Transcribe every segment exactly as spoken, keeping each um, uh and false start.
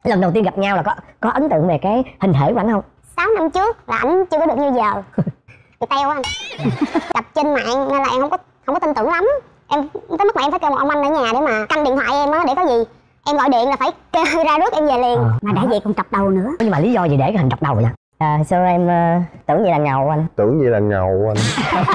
Lần đầu tiên gặp nhau là có có ấn tượng về cái hình thể của ảnh không? Sáu năm trước là ảnh chưa có được như giờ. Bị teo anh. Gặp trên mạng nên là em không có không có tin tưởng lắm. Em tới mức mà em phải kêu một ông anh ở nhà để mà canh điện thoại em á, để có gì em gọi điện là phải kêu ra rước em về liền. À. Mà đã vậy còn chọc đầu nữa. Nhưng mà lý do gì để cái hình chọc đầu vậy? À, sao em uh, tưởng vậy là ngầu anh? Tưởng vậy là ngầu anh.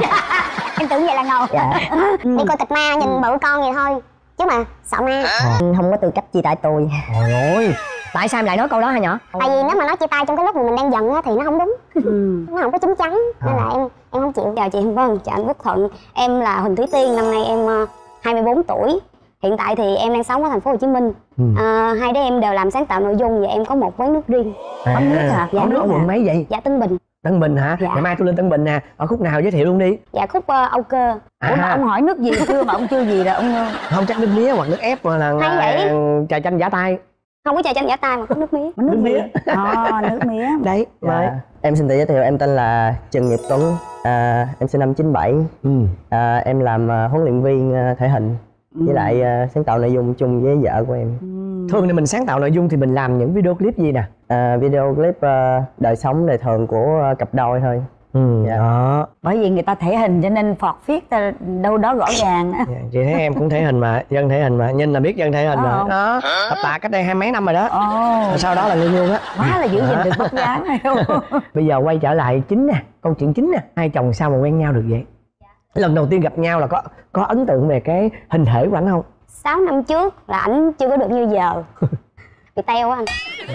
Em tưởng vậy là ngầu. Dạ. Đi coi kịch ma nhìn bự con vậy thôi, chứ mà sợ ma. À. Không có tư cách chia tay tôi. Trời ơi, tại sao em lại nói câu đó hả nhỏ? Tại vì nếu mà nói chia tay trong cái lúc mà mình đang giận á thì nó không đúng. Ừ. Nó không có chín chắn nên là em em không chịu. Chào chị Hồng Vân, chào anh Quốc Thuận. Em là Huỳnh Thúy Tiên, năm nay em hai mươi bốn tuổi. Hiện tại thì em đang sống ở thành phố Hồ Chí Minh. Ừ. À, hai đứa em đều làm sáng tạo nội dung và em có một quán nước riêng. À, quán nước hả? Dạ, quán nước ở quận mấy vậy? Dạ, Tân Bình. Tân Bình hả? Dạ. Ngày mai tôi lên Tân Bình nè. Ở khúc nào giới thiệu luôn đi. Dạ, khúc uh, Âu Cơ. À. Ủa mà ông hỏi nước gì chưa mà ông chưa gì là ông không chắc nước mía hoặc nước ép mà là trà chanh giả tay. Không có trà chanh giả tay mà có nước mía. Nước, nước mía. À, nước mía. Đấy. Dạ. Em xin tự giới thiệu, em tên là Trần Nghiệp Tuấn. À, em sinh năm chín bảy. Ừ. À, em làm uh, huấn luyện viên uh, thể hình. Ừ. Với lại uh, sáng tạo nội dung chung với vợ của em. Ừ. Thường thì mình sáng tạo nội dung thì mình làm những video clip gì nè? À, video clip uh, đời sống đời thường của uh, cặp đôi thôi. Ừ. Dạ. Đó. Bởi vì người ta thể hình cho nên phọt phiết ta đâu đó rõ ràng. Dạ, chị thấy em cũng thể hình mà, dân thể hình mà, nhìn là biết dân thể hình ờ, rồi. Đó, tập tạ cách đây hai mấy năm rồi đó. Ồ. Sau đó là ngưng luôn á. Quá là giữ gìn được vóc dáng này không? Bây giờ quay trở lại chính nè, câu chuyện chính nè. Hai chồng sao mà quen nhau được vậy? Lần đầu tiên gặp nhau là có có ấn tượng về cái hình thể của ảnh không? Sáu năm trước là ảnh chưa có được như giờ. Bị teo anh.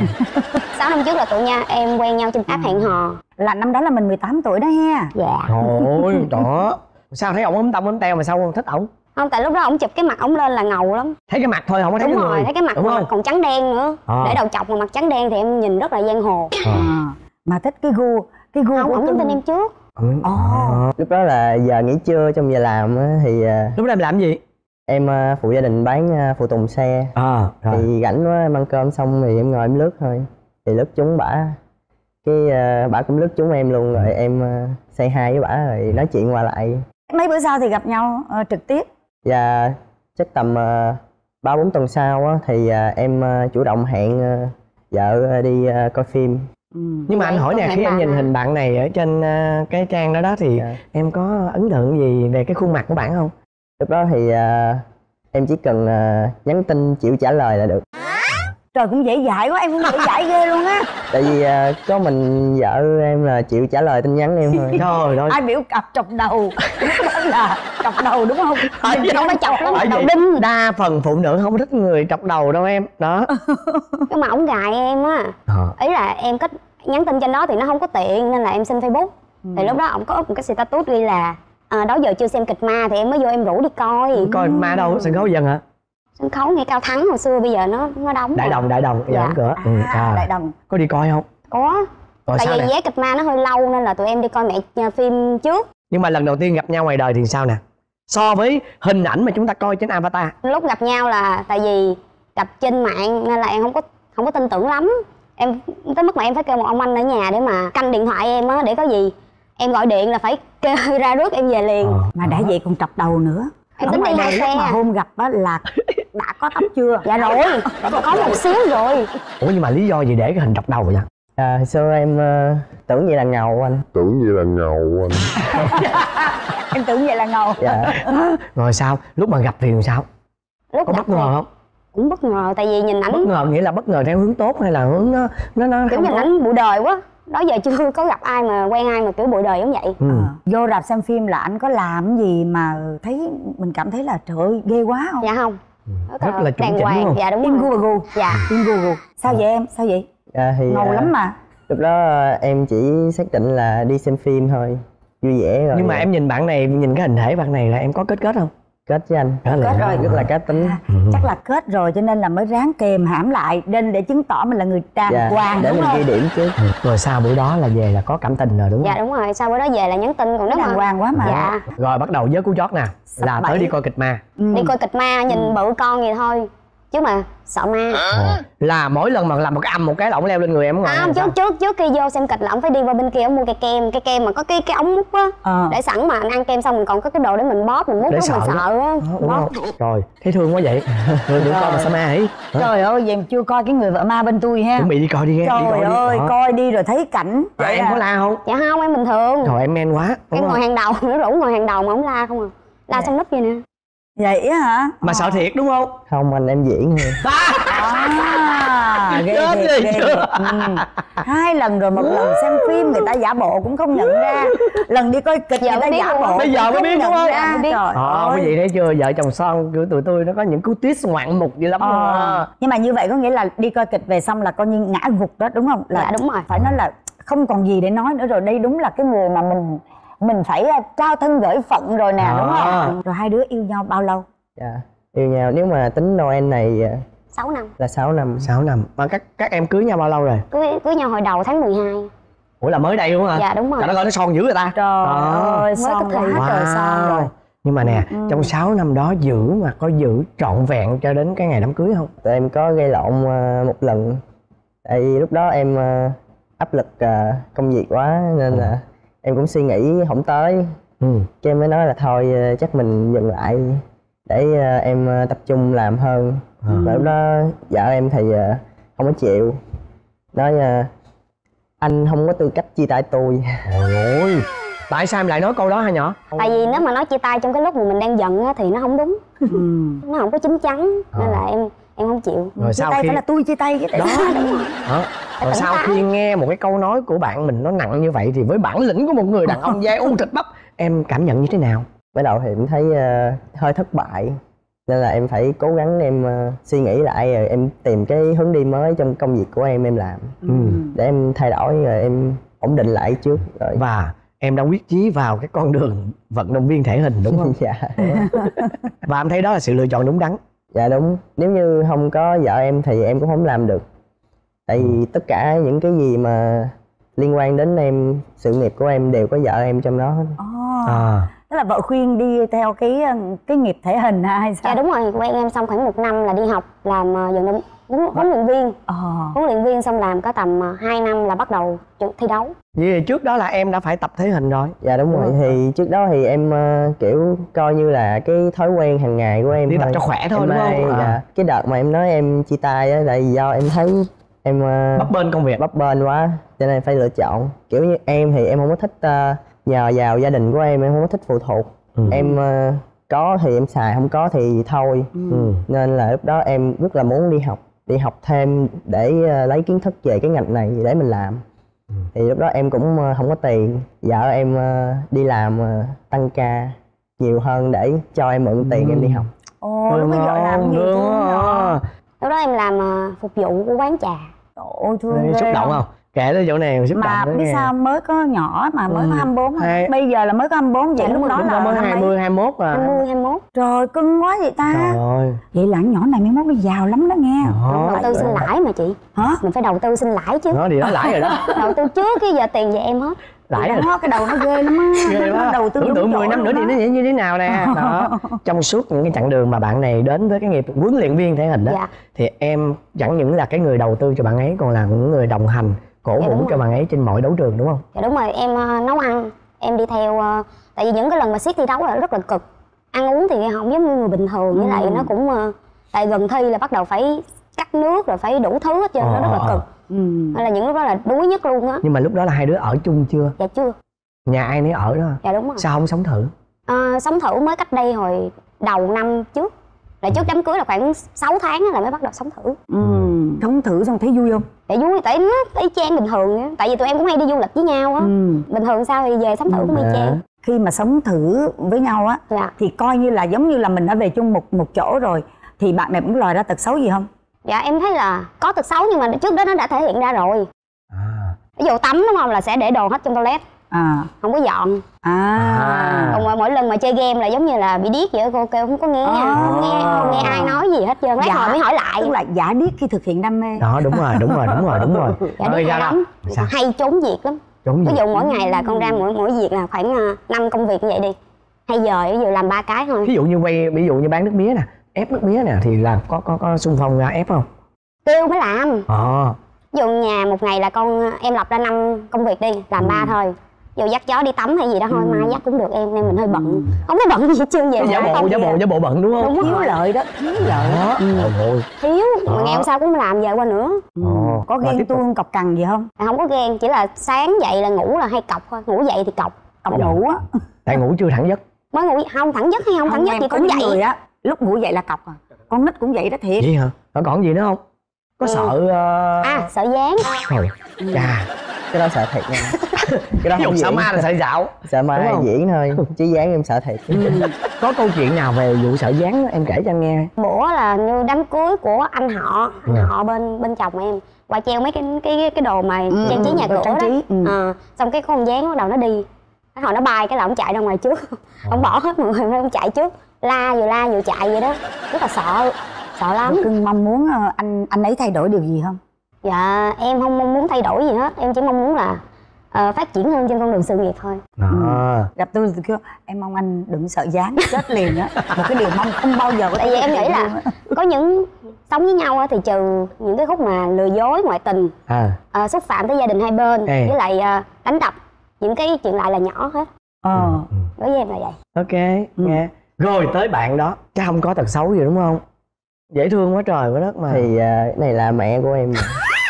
Sáu năm trước là tụi nha em quen nhau trên app hẹn hò. Là năm đó là mình mười tám tuổi đó ha. Dạ. Ôi đó. Sao thấy ổng ấm tông ấm teo mà sao không thích ổng? Không, tại lúc đó ổng chụp cái mặt ổng lên là ngầu lắm. Thấy cái mặt thôi không có thấy đúng cái rồi, người. Thấy cái mặt mà còn trắng đen nữa. À. Để đầu chọc mà mặt trắng đen thì em nhìn rất là giang hồ. À. À. Mà thích cái gu, cái gu không, ổng nhắn tin em trước. Ừ. À. Lúc đó là giờ nghỉ trưa trong giờ làm thì lúc đó em làm gì? Em phụ gia đình bán phụ tùng xe. À, thì rảnh quá em ăn cơm xong thì em ngồi em lướt thôi. Thì lướt chúng bả, cái uh, bả cũng lướt chúng em luôn, rồi em uh, say hi với bả rồi nói chuyện qua lại. Mấy bữa sau thì gặp nhau uh, trực tiếp? Dạ chắc tầm ba bốn tuần sau á, thì uh, em uh, chủ động hẹn uh, vợ uh, đi uh, coi phim. Ừ. Nhưng mà anh hỏi nè, khi em nhìn hình bạn này ở trên uh, cái trang đó đó thì yeah. em có ấn tượng gì về cái khuôn mặt của bạn không? Lúc đó thì uh, em chỉ cần uh, nhắn tin chịu trả lời là được. Trời, cũng dễ dãi quá, em cũng dễ dãi ghê luôn á. Tại vì uh, có mình vợ em là chịu trả lời tin nhắn em thôi. Trời ơi. Ai biểu cặp chọc đầu. Đó là cọc đầu đúng không? Mình không phải chọc lắm, đầu đinh. Đa phần phụ nữ không thích người chọc đầu đâu em. Đó. Nhưng mà ổng gài em á. À. Ý là em có nhắn tin trên đó thì nó không có tiện nên là em xin Facebook. Ừ. Thì lúc đó ổng có up một cái status ghi là à, đó giờ chưa xem kịch ma thì em mới vô em rủ đi coi. Ừ, coi ma đâu, sân khấu dân hả? Sân khấu ngay Cao Thắng hồi xưa bây giờ nó nó đóng Đại rồi. Đồng, Đại Đồng, giờ dạ. đóng cửa. À, ừ, à. Đại Đồng. Có đi coi không? Có. Rồi tại vì nè? vé kịch ma nó hơi lâu nên là tụi em đi coi mẹ phim trước. Nhưng mà lần đầu tiên gặp nhau ngoài đời thì sao nè? So với hình ảnh mà chúng ta coi trên Avatar. Lúc gặp nhau là tại vì gặp trên mạng nên là em không có không có tin tưởng lắm. Em tới mức mà em phải kêu một ông anh ở nhà để mà canh điện thoại em á, để có gì em gọi điện là phải kêu ra rước em về liền. À. Mà đã vậy còn chọc đầu nữa. Em tính đi hai xe. Lúc mà hôm gặp á là đã có tóc chưa? Dạ rồi, có một xíu rồi. Ủa nhưng mà lý do gì để cái hình chọc đầu vậy? À, hồi xưa em uh, tưởng vậy là ngầu anh. Tưởng vậy là ngầu anh. Em tưởng vậy là ngầu. Dạ. Rồi sao? Lúc mà gặp thì sao? Lúc có bất ngờ không? Cũng bất ngờ, tại vì nhìn ảnh. Bất ngờ nghĩa là bất ngờ theo hướng tốt hay là hướng nó nó nó kiểu nhìn tốt? Ảnh bụi đời quá. Đó giờ chưa có gặp ai mà quen ai mà kiểu bụi đời giống vậy. Ừ. À, vô rạp xem phim là anh có làm gì mà thấy mình cảm thấy là trời ơi ghê quá không? Dạ không. Ừ. Rất là chuẩn chỉnh đúng không? Dạ đúng Im rồi. gu gu. Dạ. Im gu gu. Sao vậy em? Sao vậy? À, thì, ngầu à, lắm mà. Lúc đó em chỉ xác định là đi xem phim thôi, vui vẻ rồi. Nhưng mà em nhìn bạn này, nhìn cái hình thể bạn này là em có kết kết không? Kết với anh. Kết, kết rồi. Rất là cá tính. À, chắc là kết rồi cho nên là mới ráng kềm hãm lại nên để chứng tỏ mình là người đàng dạ, hoàng để đúng mình không? ghi điểm chứ. Ừ. Rồi sau bữa đó là về là có cảm tình rồi đúng không? Dạ đúng rồi, sau bữa đó về là nhắn tin còn nếu đàng mà... hoàng quá mà. Dạ. Rồi bắt đầu với cú chót nè. Sắp là bảy. tới đi coi kịch ma. Ừ. Đi coi kịch ma nhìn ừ. bự con vậy thôi. chứ mà sợ ma. À. Là mỗi lần mà làm một cái âm một cái là ổng leo lên người em ngồi. Không, trước trước trước khi vô xem kịch là ổng phải đi qua bên kia ổng mua cây kem, cây kem mà có cái cái ống mút á, à. Để sẵn mà anh ăn kem xong mình còn có cái đồ để mình bóp mình mút lúc mình sợ á. Bóp. Rồi, thấy thương quá vậy. Rồi đừng coi mà sao ma hỉ. Trời ơi, vậy mà chưa coi cái người vợ ma bên tôi ha. Chuẩn bị đi coi đi nghe. Trời đi coi ơi, đi. coi đi rồi thấy cảnh. Dạ em có la không? Dạ không, em bình thường. Trời em men quá. Em ngồi hàng đầu, nó rủ ngồi hàng đầu mà ổng la không à. La xong nấp vậy nè. Vậy á hả? Mà sợ thiệt đúng không? Không, anh em diễn thôi. À, ghê Chết thiệt, đi ghê chưa? thiệt. Ừ. Hai lần rồi, một lần xem phim người ta giả bộ cũng không nhận ra, lần đi coi kịch Giờ người ta mới giả biết bộ luôn. Bây giờ mới biết đúng không? ra. Biết. Trời Ờ, ơi. quý vị thấy chưa? Vợ chồng son của tụi tôi nó có những cú twist ngoạn mục dữ lắm luôn Ờ. á. Nhưng mà như vậy có nghĩa là đi coi kịch về xong là coi như ngã gục đó đúng không? Là Dạ đúng rồi. phải nói là không còn gì để nói nữa rồi. Đây đúng là cái người mà mình mình phải trao thân gửi phận rồi nè, À. đúng không? Rồi hai đứa yêu nhau bao lâu? Dạ, yêu nhau nếu mà tính Noel này à, sáu năm. là sáu năm. sáu năm. Mà các các em cưới nhau bao lâu rồi? Cưới cưới nhau hồi đầu tháng mười hai. Ủa là mới đây luôn hả? Dạ đúng rồi. Trời đất ơi, nó son dữ rồi ta. Trời Ờ. ơi, Mới son có quá tháng. trời son rồi. Nhưng mà nè, Ừ. trong sáu năm đó giữ mà có giữ trọn vẹn cho đến cái ngày đám cưới không? Tụi em có gây lộn à, một lần. Tại vì lúc đó em à, áp lực à, công việc quá nên Ừ. là em cũng suy nghĩ không tới. Ừ. Cái em mới nói là thôi à, chắc mình dừng lại để à, em à, tập trung làm hơn. Ừ. Và lúc đó vợ em thì à, không có chịu. Nói à, anh không có tư cách chia tay tôi. Trời ơi, tại sao em lại nói câu đó hả nhỏ? Tại vì nếu mà nói chia tay trong cái lúc mà mình đang giận á thì nó không đúng. Ừ. Nó không có chín chắn nên là em em không chịu. Rồi Chia sau tay khi phải là tôi chia tay cái đó, đó. Rồi sau khi nghe một cái câu nói của bạn mình nó nặng như vậy thì với bản lĩnh của một người đàn ông da u thịt bắp, em cảm nhận như thế nào? Bắt đầu thì em thấy uh, hơi thất bại nên là em phải cố gắng em uh, suy nghĩ lại rồi em tìm cái hướng đi mới trong công việc của em em làm. Ừ. Để em thay đổi rồi em ổn định lại trước rồi. Và em đã quyết chí vào cái con đường vận động viên thể hình đúng không? Dạ. Và em thấy đó là sự lựa chọn đúng đắn. Dạ đúng, nếu như không có vợ em thì em cũng không làm được. Tại vì tất cả những cái gì mà liên quan đến em, sự nghiệp của em đều có vợ em trong đó hết. Oh. À. Tức là vợ khuyên đi theo cái cái nghiệp thể hình ha hay sao? Dạ đúng rồi, quen em xong khoảng một năm là đi học làm uh, vận động huấn huấn luyện viên. Ờ. Huấn luyện viên xong làm có tầm uh, hai năm là bắt đầu chu- thi đấu. Vậy thì trước đó là em đã phải tập thể hình rồi. Dạ đúng rồi, thì trước đó thì em uh, kiểu coi như là cái thói quen hàng ngày của em Đi tập thôi. cho khỏe thôi Em đúng hay- không? Dạ. À. Cái đợt mà em nói em chia tay á là do em thấy em uh, Bấp bênh công việc. bấp bênh quá cho nên phải lựa chọn. Kiểu như em thì em không có thích uh, nhờ vào gia đình của em, em không có thích phụ thuộc. Ừ. Em uh, có thì em xài, không có thì thôi. Ừ. Nên là lúc đó em rất là muốn đi học đi học thêm để uh, lấy kiến thức về cái ngành này để mình làm. Ừ. Thì lúc đó em cũng uh, không có tiền, vợ em uh, đi làm uh, tăng ca nhiều hơn để cho em mượn tiền Ừ. em đi học. Ồ, lúc bây giờ làm gì thương nó. Lúc đó em làm uh, phục vụ của quán trà. Trời ơi, thương Ê, ghê xúc động không? không? Kể tới chỗ này xúc Mà động nữa biết nghe. sao mới có nhỏ mà mới Ừ. có hai mươi bốn hả? Hai- Bây giờ là mới có hai mươi bốn vậy Dạ, lúc đúng đó rồi, Lúc đó là mới năm hai mấy? mươi, hai mươi mốt à. hai mươi, hai mươi mốt. Trời cưng quá vậy ta. Trời ơi. Vậy là con nhỏ này mai mốt nó giàu lắm đó nghe. Đó. Đầu tư sinh lãi mà chị. Hả? Mình phải đầu tư sinh lãi chứ. Nó thì nó lãi rồi đó. Đầu tư trước cái giờ tiền về em hết. Lãi rồi. Đó, cái đầu nó ghê lắm á. Ghê quá. Đầu tư Tưởng đúng tượng chỗ mười năm nữa luôn thì đó. nó sẽ như thế nào nè. Đó. Trong suốt những cái chặng đường mà bạn này đến với cái nghiệp huấn luyện viên thể hình đó, Dạ. thì em chẳng những là cái người đầu tư cho bạn ấy, còn là những người đồng hành cổ Dạ, vũ đúng cho rồi. bạn ấy trên mọi đấu trường đúng không? Dạ đúng rồi, em uh, nấu ăn. Em đi theo uh, tại vì những cái lần mà siết thi đấu là rất là cực. Ăn uống thì không giống như người bình thường, với lại nó cũng uh, tại gần thi là bắt đầu phải cắt nước rồi phải đủ thứ hết trơn, nó rất là cực. Ừ. Nên là những lúc đó là đuối nhất luôn á. Nhưng mà lúc đó là hai đứa ở chung chưa? Dạ chưa. Nhà ai nấy ở đó? Dạ đúng rồi. Sao không sống thử? À, sống thử mới cách đây hồi đầu năm trước. Là trước đám cưới là khoảng sáu tháng là mới bắt đầu sống thử. Ừ. Sống thử xong thấy vui không? Để vui, tại nó y chang bình thường á. Tại vì tụi em cũng hay đi du lịch với nhau á. Ừ. Bình thường sao thì về sống thử cũng y chang. Khi mà sống thử với nhau á, Dạ. thì coi như là giống như là mình đã về chung một một chỗ rồi, thì bạn này cũng lòi ra tật xấu gì không? Dạ em thấy là có tật xấu nhưng mà trước đó nó đã thể hiện ra rồi. À. Ví dụ tắm đúng không là sẽ để đồ hết trong toilet, À. không có dọn. À. À. Còn mà mỗi lần mà chơi game là giống như là bị điếc vậy á, cô kêu không có nghe, À. không nghe, không nghe ai nói gì hết trơn. Lát Dạ. hồi mới hỏi lại. Tức là giả điếc khi thực hiện đam mê. Đó đúng rồi, đúng rồi, đúng rồi, đúng rồi. Dạ Ơi, điếc ra hay đâu? lắm. Sao? Hay trốn việc lắm. Trốn Ví gì? dụ mỗi ngày là con ra mỗi mỗi việc là khoảng uh, năm công việc như vậy đi. Hay giờ ví dụ làm ba cái thôi. Ví dụ như quay, ví dụ như bán nước mía nè, ép nước mía nè thì làm có có có xung phong ra ép không? Kêu mới làm. Ờ. Ví dụ nhà một ngày là con em lập ra năm công việc đi, làm Ừ. ba thôi. Ví dụ dắt chó đi tắm hay gì đó thôi, mai dắt cũng được em, nên mình hơi bận. Không có bận gì hết trơn vậy. Giả mà bộ không giả bộ vậy. giả bộ bận đúng không? Đúng Thiếu rồi. lợi đó, thiếu lợi. Đó. Ôi ôi. Thiếu, mà Đó. ngày hôm sau cũng làm về qua nữa. Ồ. Có Rồi ghen tiếp tục. tuông cọc cằn gì không? À, không có ghen, chỉ là sáng dậy là ngủ là hay cọc thôi, ngủ dậy thì cọc. Cọc Dạ. ngủ á. Tại ngủ chưa thẳng giấc. Mới ngủ không thẳng giấc hay không thẳng giấc em thì có cũng những vậy. người á, lúc ngủ dậy là cọc à. Con nít cũng vậy đó thiệt. Vậy hả? Còn còn gì nữa không? Có Ừ. sợ uh... À, sợ dán. Thôi. Chà. Cái đó sợ thiệt nha. Cái đó Ví dụ không sợ diễn. ma là sợ dạo. Sợ ma Đúng hay không? diễn thôi, chứ dán em sợ thiệt. Có câu chuyện nào về vụ sợ gián đó, em kể cho anh nghe. Bữa là như đám cưới của anh họ, anh Ừ. họ bên bên chồng em qua treo mấy cái cái cái đồ mà Ừ, trang trí nhà đồ cửa trang đó. trí, ừ. Ờ, xong cái con dán bắt đầu nó đi, cái hồi nó bay cái là ông chạy ra ngoài trước, ông bỏ hết mọi người, ông chạy trước, la vừa la vừa chạy vậy đó, rất là sợ, sợ lắm. Rồi cưng mong muốn ờ, anh anh ấy thay đổi điều gì không? Dạ em không mong muốn thay đổi gì hết, em chỉ mong muốn là ờ, phát triển hơn trên con đường sự nghiệp thôi. Đó. Gặp tôi thì kêu em mong anh đừng sợ dán chết liền á. Một cái điều mong không bao giờ có Tại vì em nghĩ là có những sống với nhau á thì trừ những cái khúc mà lừa dối ngoại tình, À. ờ, xúc phạm tới gia đình hai bên, Ê. với lại ờ, đánh đập, những cái chuyện lại là nhỏ hết. Ờ. Đối với em là vậy. Ok, nghe. Rồi tới bạn đó, chắc không có tật xấu gì đúng không? Dễ thương quá trời quá đất mà. Thì à, cái này là mẹ của em.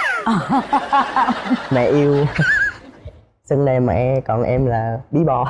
Mẹ yêu. Xưng đây mẹ, còn em là bí bò.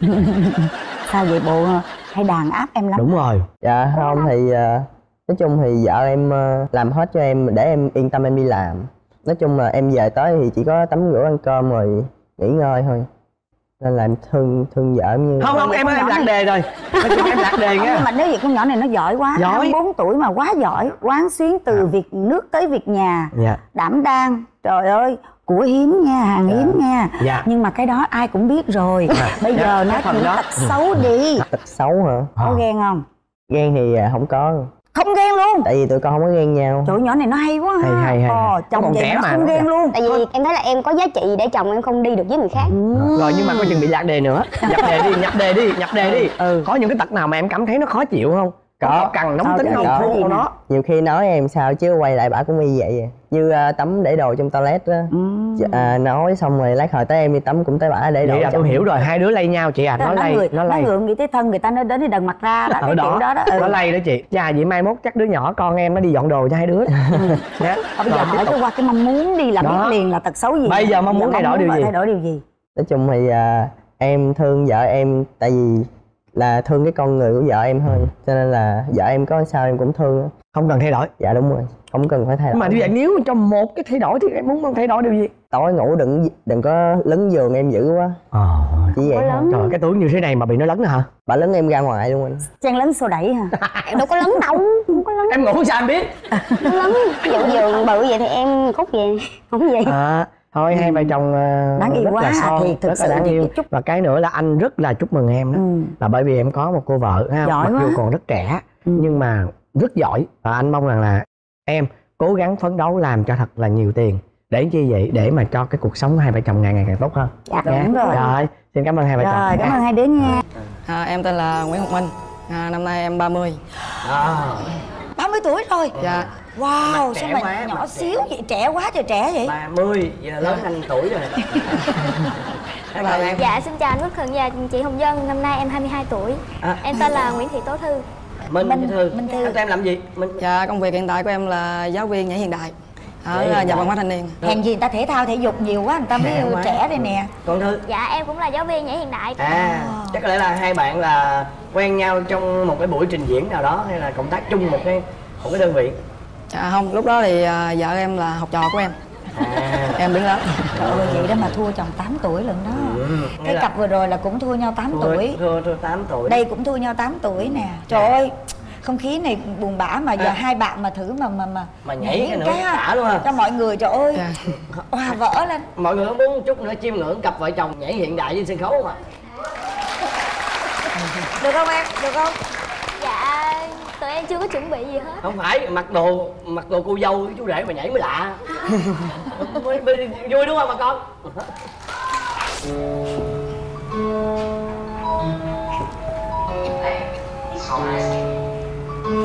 Sao vậy bộ hay đàn áp em lắm? Đúng rồi. Dạ không thì à, nói chung thì vợ em à, làm hết cho em để em yên tâm em đi làm. Nói chung là em về tới thì chỉ có tắm rửa ăn cơm rồi nghỉ ngơi thôi. Nên là em thương thương vợ em như Không không em ơi, em lạc đề rồi. Nói chung em lạc đề Không, nha. nhưng mà nếu vậy con nhỏ này nó giỏi quá. Giỏi. hai mươi bốn tuổi mà quá giỏi, quán xuyến từ việc nước tới việc nhà, Dạ. đảm đang. Trời ơi, của hiếm nha, hàng hiếm nha. Dạ. Nhưng mà cái đó ai cũng biết rồi. Bây Dạ, giờ cái nói phần chuyện đó. tật xấu đi. tật xấu hả? Có ghen không? Ghen thì à, không có. Không ghen luôn. Tại vì tụi con không có ghen nhau. Trời ơi, nhỏ này nó hay quá ha. Hay, hay, hay. Ờ, chồng Còn vậy trẻ nó mà, không nó ghen đẹp. luôn. Tại vì em thấy là em có giá trị để chồng em không đi được với người khác. Rồi nhưng mà coi chừng bị lạc đề nữa. Nhập đề đi, nhập đề đi, nhập đề đi. Ừ. Có những cái tật nào mà em cảm thấy nó khó chịu không? Có. Có cằn nóng Sao tính vậy? không? Có gì Khô nè? nó. Nhiều khi nói em sao chứ quay lại bả cũng y vậy à. Như à, tắm để đồ trong toilet á. À, nói xong rồi lát hồi tới em đi tắm cũng tới bả để đồ Vậy là trong. tôi hiểu rồi, hai đứa lay nhau chị à, nó Nó lay, người, nó nó lay. ngượng nghĩ tới thân người ta nó đến thì đần mặt ra đó, Ở cái đó, kiểu đó đó. Ừ. nó lay đó chị. Chà vậy mai mốt chắc đứa nhỏ con em nó đi dọn đồ cho hai đứa. Dạ. Bây giờ Rồi, tiếp hỏi tục. cái qua cái mong muốn đi là Đó. biết liền là tật xấu gì. Bây giờ mong muốn thay đổi điều vợ gì? Thay đổi điều gì? Nói chung thì à, em thương vợ em tại vì là thương cái con người của vợ em thôi. Cho nên là vợ em có sao em cũng thương á. Không cần thay đổi. Dạ đúng rồi, không cần phải thay Nhưng đổi. mà như vậy nếu trong một cái thay đổi thì em muốn thay đổi điều gì? Tối ngủ đừng đừng có lấn giường em dữ quá. Ờ. Chỉ vậy thôi. Trời cái túi như thế này mà bị nó lấn nữa hả? Bà lấn em ra ngoài luôn anh. Chen lấn xô đẩy hả? Đâu có lớn đâu, không có lớn. Em ngủ sao em biết? Lớn, ví dụ giường bự vậy thì em khúc về, không gì. À, thôi hai vợ chồng uh, Đáng yêu rất quá là son, thì thực rất sự là đáng thì yêu. cái chút- Và cái nữa là anh rất là chúc mừng em đó. Ừ. Là bởi vì em có một cô vợ ha, Giỏi mặc dù quá. còn rất trẻ Ừ. nhưng mà rất giỏi. Và anh mong rằng là em cố gắng phấn đấu làm cho thật là nhiều tiền. Để chi vậy? Để mà cho cái cuộc sống của hai vợ chồng ngày ngày càng tốt hơn. Dạ, Nha. đúng rồi. Rồi, xin cảm ơn hai vợ chồng. Rồi, cảm ơn hai đứa nha. À, em tên là Nguyễn Ngọc Minh, à, năm nay em ba mươi. À. ba mươi tuổi rồi. Dạ. Wow, trẻ sao mà quá, nhỏ mặt xíu vậy, trẻ quá trời trẻ vậy. ba mươi, vậy là lớn anh tuổi rồi. Em là em. Dạ, xin chào anh Quốc Thuận và chị Hồng Vân, năm nay em hai mươi hai tuổi. À. Em tên là Nguyễn Thị Tố Thư. Minh, Minh- Minh Thư. Minh Thư. Em em làm gì? Minh. Dạ, công việc hiện tại của em là giáo viên nhảy hiện đại ở Nhảy hiện nhà đại. văn hóa thanh niên. Hèn gì người ta thể thao thể dục nhiều quá, người ta mới Trẻ quá. trẻ đây nè. Con Thư. Dạ, em cũng là giáo viên nhảy hiện đại. À, chắc có lẽ là hai bạn là quen nhau trong một cái buổi trình diễn nào đó hay là cộng tác chung một cái một cái đơn vị. Dạ không, lúc đó thì à, vợ em là học trò của em. À. Em đứng lớp. Trời ơi, vậy đó mà thua chồng tám tuổi lận đó. Ừ, nghĩa Cái là cặp vừa rồi là cũng thua nhau tám thua, tuổi. thua, thua tám tuổi. Đây cũng thua nhau tám tuổi nè. Trời ơi, không khí này buồn bã mà giờ À. hai bạn mà thử mà mà mà Mà nhảy cái nữa ha, đã luôn ha. cho mọi người trời ơi Dạ. hòa vỡ lên. Mọi người muốn một chút nữa chiêm ngưỡng cặp vợ chồng nhảy hiện đại trên sân khấu mà. Được không em? Được không? Dạ, tụi em chưa có chuẩn bị gì hết. Không phải mặc đồ mặc đồ cô dâu với chú rể mà nhảy mới lạ. mới, mới vui đúng không bà con?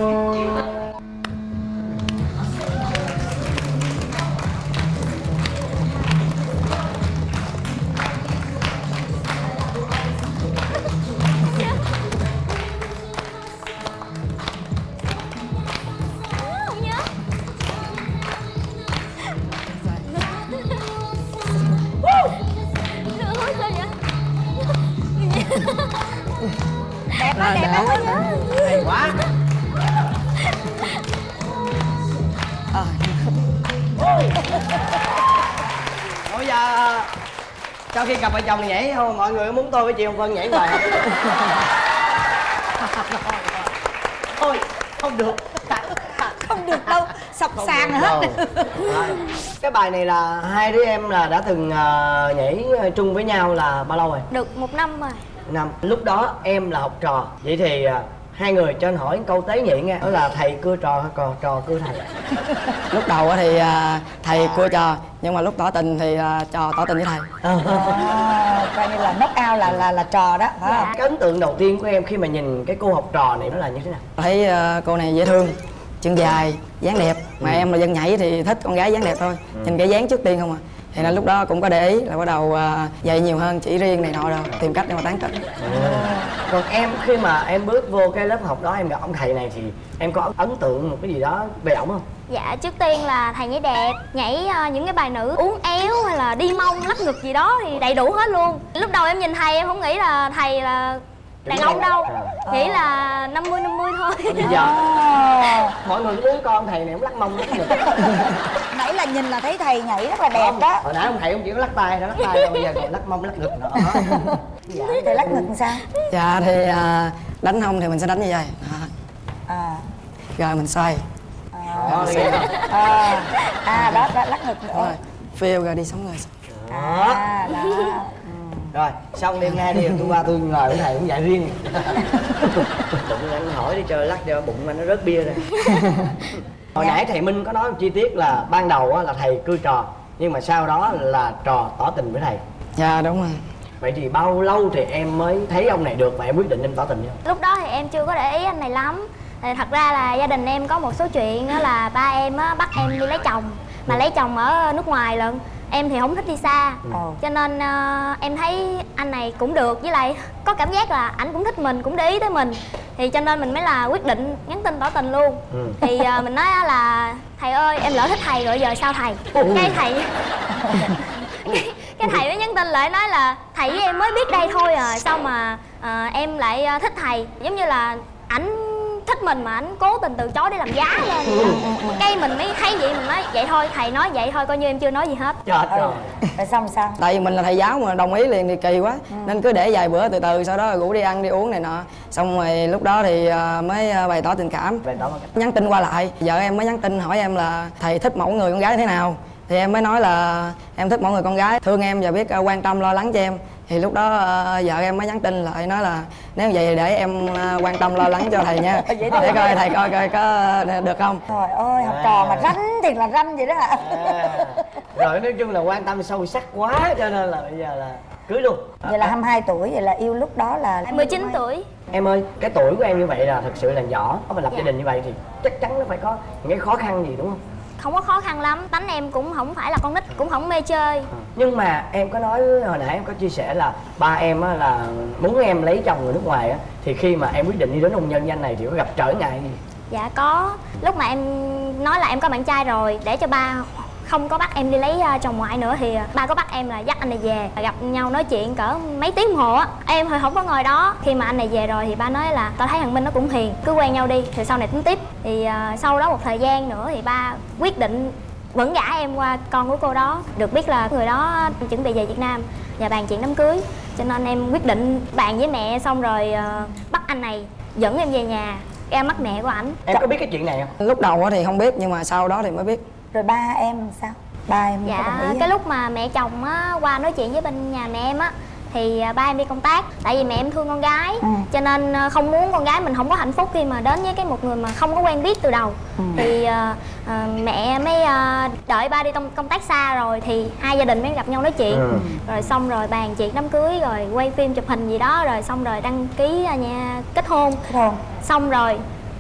Đẹp quá, đẹp quá. Hay quá. Bây giờ sau khi cặp vợ chồng nhảy không, mọi người có muốn tôi với chị Hồng Vân nhảy bài thôi không được, Không được đâu, sọc sàn hết. Cái bài này là hai đứa em là đã từng uh, nhảy chung với nhau là bao lâu rồi? Được một năm rồi. Năm. Lúc đó em là học trò, vậy thì uh, hai người cho anh hỏi câu tế nhị nha, đó là thầy cưa trò hay trò trò cưa thầy? Lúc đầu á thì à, thầy cưa trò, nhưng mà lúc tỏ tình thì à, trò tỏ tình với thầy. À, coi như là knock out là là là trò đó, phải không? Cái ấn tượng đầu tiên của em khi mà nhìn cái cô học trò này nó là như thế nào? Thấy à, cô này dễ thương, chân dài, dáng đẹp. Mà em là dân nhảy thì thích con gái dáng đẹp thôi. Nhìn cái dáng trước tiên không à. Thì là lúc đó cũng có để ý là bắt đầu à, dạy nhiều hơn, chỉ riêng này nọ rồi, tìm cách để mà tán tỉnh. Còn em khi mà em bước vô cái lớp học đó em gặp ông thầy này thì em có ấn tượng một cái gì đó về ổng không? Dạ, trước tiên là thầy nhảy đẹp, nhảy uh, những cái bài nữ uốn éo hay là đi mông, lắc ngực gì đó thì đầy đủ hết luôn. Lúc đầu em nhìn thầy em không nghĩ là thầy là đàn ông đâu, nghĩ là năm mươi năm mươi thôi. Bây giờ mọi người cứ muốn con thầy này cũng lắc mông lắc ngực. Nãy là nhìn là thấy thầy nhảy rất là đẹp đó. Hồi nãy ông thầy ông chỉ có lắc tay, nó lắc tay rồi, bây giờ còn lắc mông lắc ngực nữa. Dạ, thầy lắc ngực làm sao? Dạ thì à, đánh hông thì mình sẽ đánh như vậy. Đó. À, Rồi mình xoay. Đó, nghe không? à, à đó, đó lắc ngực nữa. Rồi, phiêu rồi đi sống người. Đó. À, đó. Rồi, xong đêm nay đi, tôi qua tôi ngồi với thầy cũng dạy riêng. Bụng anh hỏi đi chơi lắc cho bụng anh nó rớt bia rồi. Hồi nãy thầy Minh có nói một chi tiết là ban đầu là thầy cưa trò, nhưng mà sau đó là trò tỏ tình với thầy. Dạ đúng rồi. Vậy thì bao lâu thì em mới thấy ông này được và em quyết định em tỏ tình không? Lúc đó thì em chưa có để ý anh này lắm. Thì thật ra là gia đình em có một số chuyện đó là ba em á, bắt em đi lấy chồng. Mà lấy chồng ở nước ngoài lận. Em thì không thích đi xa, ừ. cho nên uh, em thấy anh này cũng được, với lại có cảm giác là ảnh cũng thích mình, cũng để ý tới mình. Thì cho nên mình mới là quyết định nhắn tin tỏ tình luôn. ừ. Thì uh, mình nói là thầy ơi em lỡ thích thầy rồi giờ sao thầy? ừ. Cái thầy cái, cái thầy mới nhắn tin lại nói là thầy với em mới biết đây thôi à, sao mà uh, em lại uh, thích thầy. Giống như là ảnh thích mình mà ảnh cố tình từ chối để làm giá lên. ừ. Cái mình mới thấy vậy mình nói vậy thôi, thầy nói vậy thôi coi như em chưa nói gì hết. Trời ơi. Rồi xong sao? Tại vì mình là thầy giáo mà đồng ý liền thì kỳ quá. ừ. Nên cứ để vài bữa từ từ, sau đó rủ đi ăn đi uống này nọ. Xong rồi lúc đó thì mới bày tỏ tình cảm. Bày tỏ nhắn tin qua lại, vợ em mới nhắn tin hỏi em là thầy thích mẫu người con gái thế nào. Thì em mới nói là em thích mẫu người con gái thương em và biết quan tâm lo lắng cho em. Thì lúc đó vợ em mới nhắn tin lại nói là nếu vậy thì để em quan tâm lo lắng cho thầy nha, để coi thầy coi coi có được không. Trời ơi, học trò mà ranh thì là ranh vậy đó hả? À, rồi nói chung là quan tâm sâu sắc quá cho nên là bây giờ là cưới luôn. Vậy là hai mươi hai tuổi, vậy là yêu lúc đó là mười chín tuổi. Em ơi, cái tuổi của em như vậy là thật sự là nhỏ, có phải lập dạ. gia đình như vậy thì chắc chắn nó phải có những cái khó khăn gì đúng không? Không có khó khăn lắm, tánh em cũng không phải là con nít, cũng không mê chơi. à. Nhưng mà em có nói hồi nãy em có chia sẻ là ba em á là muốn em lấy chồng người nước ngoài á, thì khi mà em quyết định đi đến hôn nhân danh này thì có gặp trở ngại gì? Dạ có, lúc mà em nói là em có bạn trai rồi để cho ba không có bắt em đi lấy uh, chồng ngoại nữa thì ba có bắt em là dắt anh này về, gặp nhau nói chuyện cỡ mấy tiếng đồng hồ á. Em hồi không có ngồi đó. Khi mà anh này về rồi thì ba nói là tao thấy thằng Minh nó cũng hiền, cứ quen nhau đi thì sau này tính tiếp. Thì uh, sau đó một thời gian nữa thì ba quyết định vẫn gả em qua con của cô đó. Được biết là người đó chuẩn bị về Việt Nam và bàn chuyện đám cưới, cho nên em quyết định bàn với mẹ xong rồi uh, bắt anh này dẫn em về nhà, em bắt mẹ của ảnh. Em có biết cái chuyện này không? Lúc đầu thì không biết nhưng mà sau đó thì mới biết. Rồi ba em sao? Ba em dạ, có đồng ý cái không? lúc mà mẹ chồng á qua nói chuyện với bên nhà mẹ em á thì ba em đi công tác, tại vì mẹ em thương con gái, ừ. cho nên không muốn con gái mình không có hạnh phúc khi mà đến với cái một người mà không có quen biết từ đầu. ừ. Thì uh, uh, mẹ mới uh, đợi ba đi công, công tác xa rồi thì hai gia đình mới gặp nhau nói chuyện. ừ. Rồi xong rồi bàn chuyện đám cưới, rồi quay phim chụp hình gì đó, rồi xong rồi đăng ký nhà kết hôn. Kết hôn. Xong rồi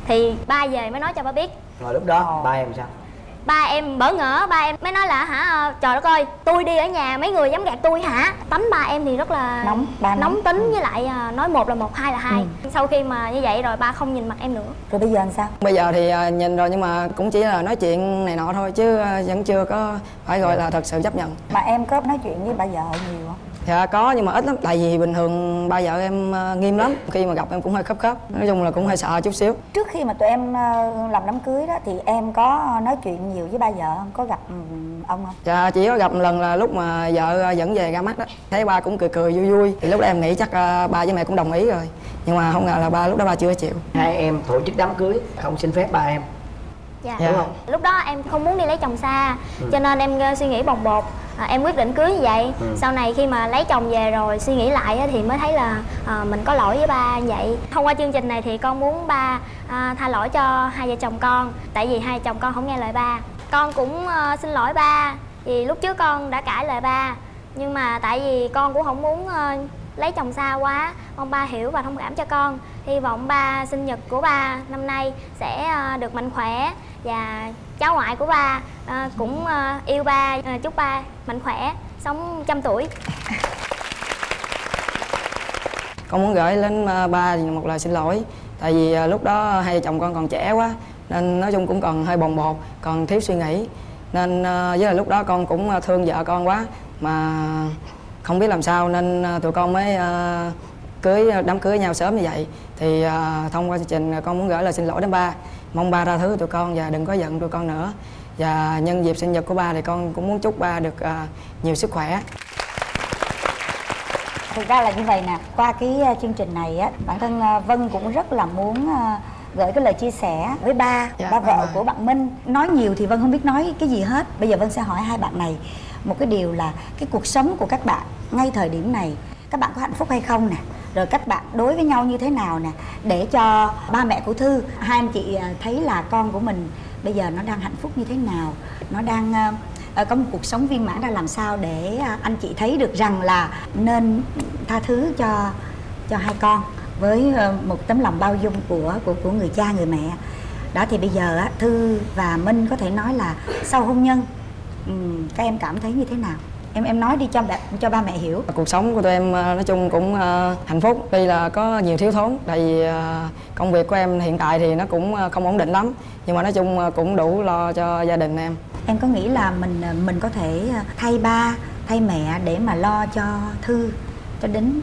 Thì ba về mới nói cho ba biết. Rồi lúc đó ba em sao? Ba em bỡ ngỡ, ba em mới nói là hả, trời đất ơi, tôi đi ở nhà mấy người dám gạt tôi hả? Tánh ba em thì rất là nóng, ba nóng nóng. tính, Ừ. với lại nói một là một, hai là hai. Ừ. Sau khi mà như vậy rồi ba không nhìn mặt em nữa. Rồi bây giờ làm sao? Bây giờ thì à, nhìn rồi nhưng mà cũng chỉ là nói chuyện này nọ thôi chứ à, vẫn chưa có phải gọi là thật sự chấp nhận. Mà em có nói chuyện với bà vợ nhiều không? Dạ có, nhưng mà ít lắm. Tại vì bình thường ba vợ em uh, nghiêm lắm. Khi mà gặp em cũng hơi khớp khớp. Nói chung là cũng hơi sợ chút xíu. Trước khi mà tụi em uh, làm đám cưới đó thì em có nói chuyện nhiều với ba vợ không? Có gặp um, ông không? Dạ chỉ có gặp một lần là lúc mà vợ uh, dẫn về ra mắt đó. Thấy ba cũng cười cười vui vui. Thì lúc đó em nghĩ chắc uh, ba với mẹ cũng đồng ý rồi. Nhưng mà không ngờ là ba lúc đó ba chưa chịu. Hai em tổ chức đám cưới không xin phép ba em. Dạ. Dạ. Đúng không? Lúc đó em không muốn đi lấy chồng xa, ừ. cho nên em uh, suy nghĩ bồng bột. À, em quyết định cưới như vậy. Ừ. Sau này khi mà lấy chồng về rồi suy nghĩ lại á, thì mới thấy là à, mình có lỗi với ba như vậy. Thông qua chương trình này thì con muốn ba à, tha lỗi cho hai vợ chồng con. Tại vì hai vợ chồng con không nghe lời ba. Con cũng à, xin lỗi ba vì lúc trước con đã cãi lời ba. Nhưng mà tại vì con cũng không muốn à, lấy chồng xa quá, mong ba hiểu và thông cảm cho con. Hy vọng ba sinh nhật của ba năm nay sẽ à, được mạnh khỏe. Và cháu ngoại của ba à, cũng à, yêu ba, à, chúc ba mạnh khỏe, sống trăm tuổi. Con muốn gửi đến ba một lời xin lỗi. Tại vì lúc đó hai vợ chồng con còn trẻ quá, nên nói chung cũng còn hơi bồng bột, còn thiếu suy nghĩ. Nên với là lúc đó con cũng thương vợ con quá, mà không biết làm sao nên tụi con mới cưới đám cưới nhau sớm như vậy. Thì thông qua chương trình con muốn gửi lời xin lỗi đến ba. Mong ba tha thứ tụi con và đừng có giận tụi con nữa. Và nhân dịp sinh nhật của ba thì con cũng muốn chúc ba được uh, nhiều sức khỏe. Thực ra là như vậy nè, qua cái uh, chương trình này á, bản thân uh, Vân cũng rất là muốn uh, gửi cái lời chia sẻ với ba, dạ, ba vợ của bạn Minh. Nói nhiều thì Vân không biết nói cái gì hết. Bây giờ Vân sẽ hỏi hai bạn này một cái điều là cái cuộc sống của các bạn ngay thời điểm này, các bạn có hạnh phúc hay không nè, rồi các bạn đối với nhau như thế nào nè, để cho ba mẹ của Thư, hai anh chị thấy là con của mình bây giờ nó đang hạnh phúc như thế nào, nó đang uh, có một cuộc sống viên mãn ra làm sao, để uh, anh chị thấy được rằng là nên tha thứ cho cho hai con với uh, một tấm lòng bao dung của của của người cha người mẹ. Đó thì bây giờ uh, Thư và Minh có thể nói là sau hôn nhân um, các em cảm thấy như thế nào? Em em nói đi cho ba, cho ba mẹ hiểu. Cuộc sống của tụi em nói chung cũng uh, hạnh phúc, tuy là có nhiều thiếu thốn. Tại vì uh, công việc của em hiện tại thì nó cũng uh, không ổn định lắm, nhưng mà nói chung uh, cũng đủ lo cho gia đình em. Em có nghĩ là mình mình có thể thay ba, thay mẹ để mà lo cho Thư cho đến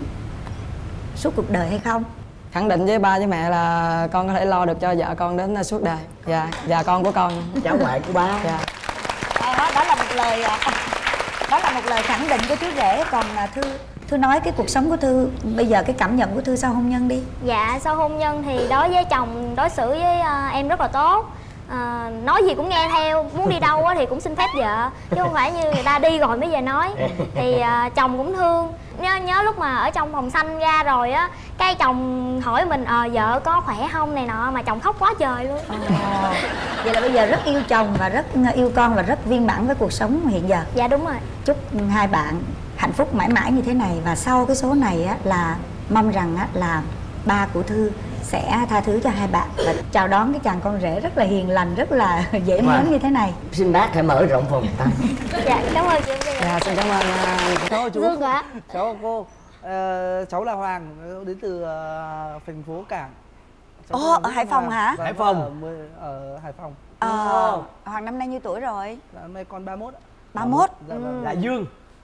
suốt cuộc đời hay không? Khẳng định với ba với mẹ là con có thể lo được cho vợ con đến suốt đời. Dạ, và con của con, cháu ngoại của ba. Dạ. Đó, đó là một lời đó là một lời khẳng định của chú rể. Còn Thư Thư nói cái cuộc sống của Thư bây giờ, cái cảm nhận của Thư sau hôn nhân đi. Dạ, sau hôn nhân thì đối với chồng đối xử với uh, em rất là tốt. À, nói gì cũng nghe theo, muốn đi đâu thì cũng xin phép vợ, chứ không phải như người ta đi rồi mới về nói. Thì à, chồng cũng thương. Nhớ nhớ lúc mà ở trong phòng xanh ra rồi á, cái chồng hỏi mình ờ à, vợ có khỏe không này nọ, mà chồng khóc quá trời luôn. À, vậy là bây giờ rất yêu chồng và rất yêu con và rất viên mãn với cuộc sống hiện giờ. Dạ đúng rồi. Chúc hai bạn hạnh phúc mãi mãi như thế này. Và sau cái số này á, là mong rằng á, là ba của Thư sẽ tha thứ cho hai bạn và chào đón cái chàng con rể rất là hiền lành, rất là dễ mến như thế này. Xin bác hãy mở rộng phòng tay. Dạ, cảm ơn chị. Dạ, xin cảm ơn. Cháu chú. Dương ạ. Cháu cô. Ờ, cháu là Hoàng, đến từ uh, thành phố Cảng. Ồ, ở Hải Phòng hả? Hải Phòng. Ở, ở Hải Phòng. Ờ, Hoàng năm nay nhiêu tuổi rồi? Năm nay con ba mốt. ba mốt. Dạ, ừ. Là Dương.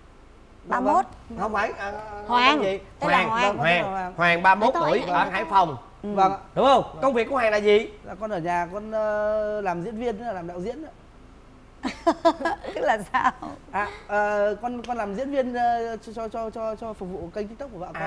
ba mốt. Không phải à, Hoàng. Gì? Tên là Hoàng. Hoàng. Hoàng. Hoàng. Hoàng ba mốt tuổi ở Hải Phòng. Ừ. Vâng. Đúng không? Vâng. Công việc của Hoàng là gì? Là con ở nhà con uh, làm diễn viên, là làm đạo diễn. Tức là sao? À, uh, con con làm diễn viên uh, cho cho cho cho phục vụ kênh TikTok của vợ con.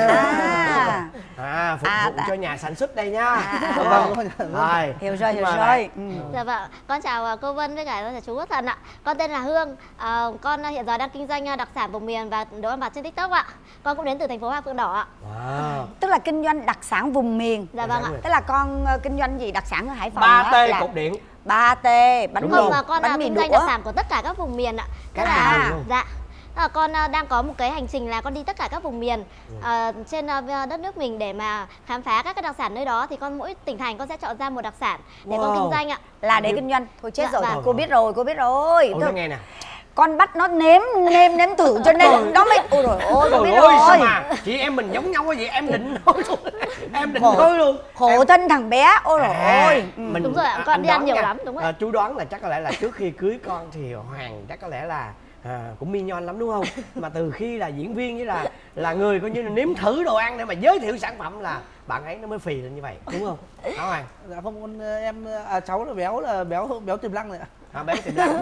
À, à phục à, vụ à, cho nhà sản xuất đây nha. À, à, đúng à, không? Vâng. Rồi. Hiểu rồi, hiểu rồi. Ừ. Dạ vâng, con chào cô Vân với cả chú Quốc Thần ạ. Con tên là Hương, à, con hiện giờ đang kinh doanh đặc sản vùng miền và nấu ăn vặt trên TikTok ạ. Con cũng đến từ thành phố Hoa Phượng Đỏ ạ. Wow. Tức là kinh doanh đặc sản vùng miền. Dạ vâng ạ. Tức là con uh, kinh doanh gì đặc sản ở Hải Phòng? ba tê là... cột điện. ba tê bánh Không, mì, mà con bánh là mì kinh doanh đũa. đặc sản của tất cả các vùng miền ạ. Tức À. là dạ. À, con uh, đang có một cái hành trình là con đi tất cả các vùng miền uh, trên uh, đất nước mình để mà khám phá các cái đặc sản nơi đó. Thì con mỗi tỉnh thành con sẽ chọn ra một đặc sản để wow. con kinh doanh ạ. Là để kinh doanh. Thôi chết dạ, rồi, vâng. cô biết rồi, cô biết rồi. Ôi, nghe nè. Con bắt nó nếm nếm nếm thử cho nên nó mới ôi rồi ôi Trời biết ơi, rồi. sao mà chị em mình giống nhau quá vậy, em định nói luôn. Em định nói luôn. Khổ em... thân thằng bé. Ôi rồi à, ôi. Mình, đúng rồi ạ, con đi ăn nhiều nha. lắm đúng không? À, chú đoán là chắc có lẽ là trước khi cưới con thì Hoàng chắc có lẽ là à, cũng mignon lắm đúng không? Mà từ khi là diễn viên với là là người coi như là nếm thử đồ ăn để mà giới thiệu sản phẩm là bạn ấy nó mới phì lên như vậy đúng không? Hả Hoàng? Dạ không, con em à, cháu là béo là béo béo tiềm năng rồi ạ. À, béo tiềm năng.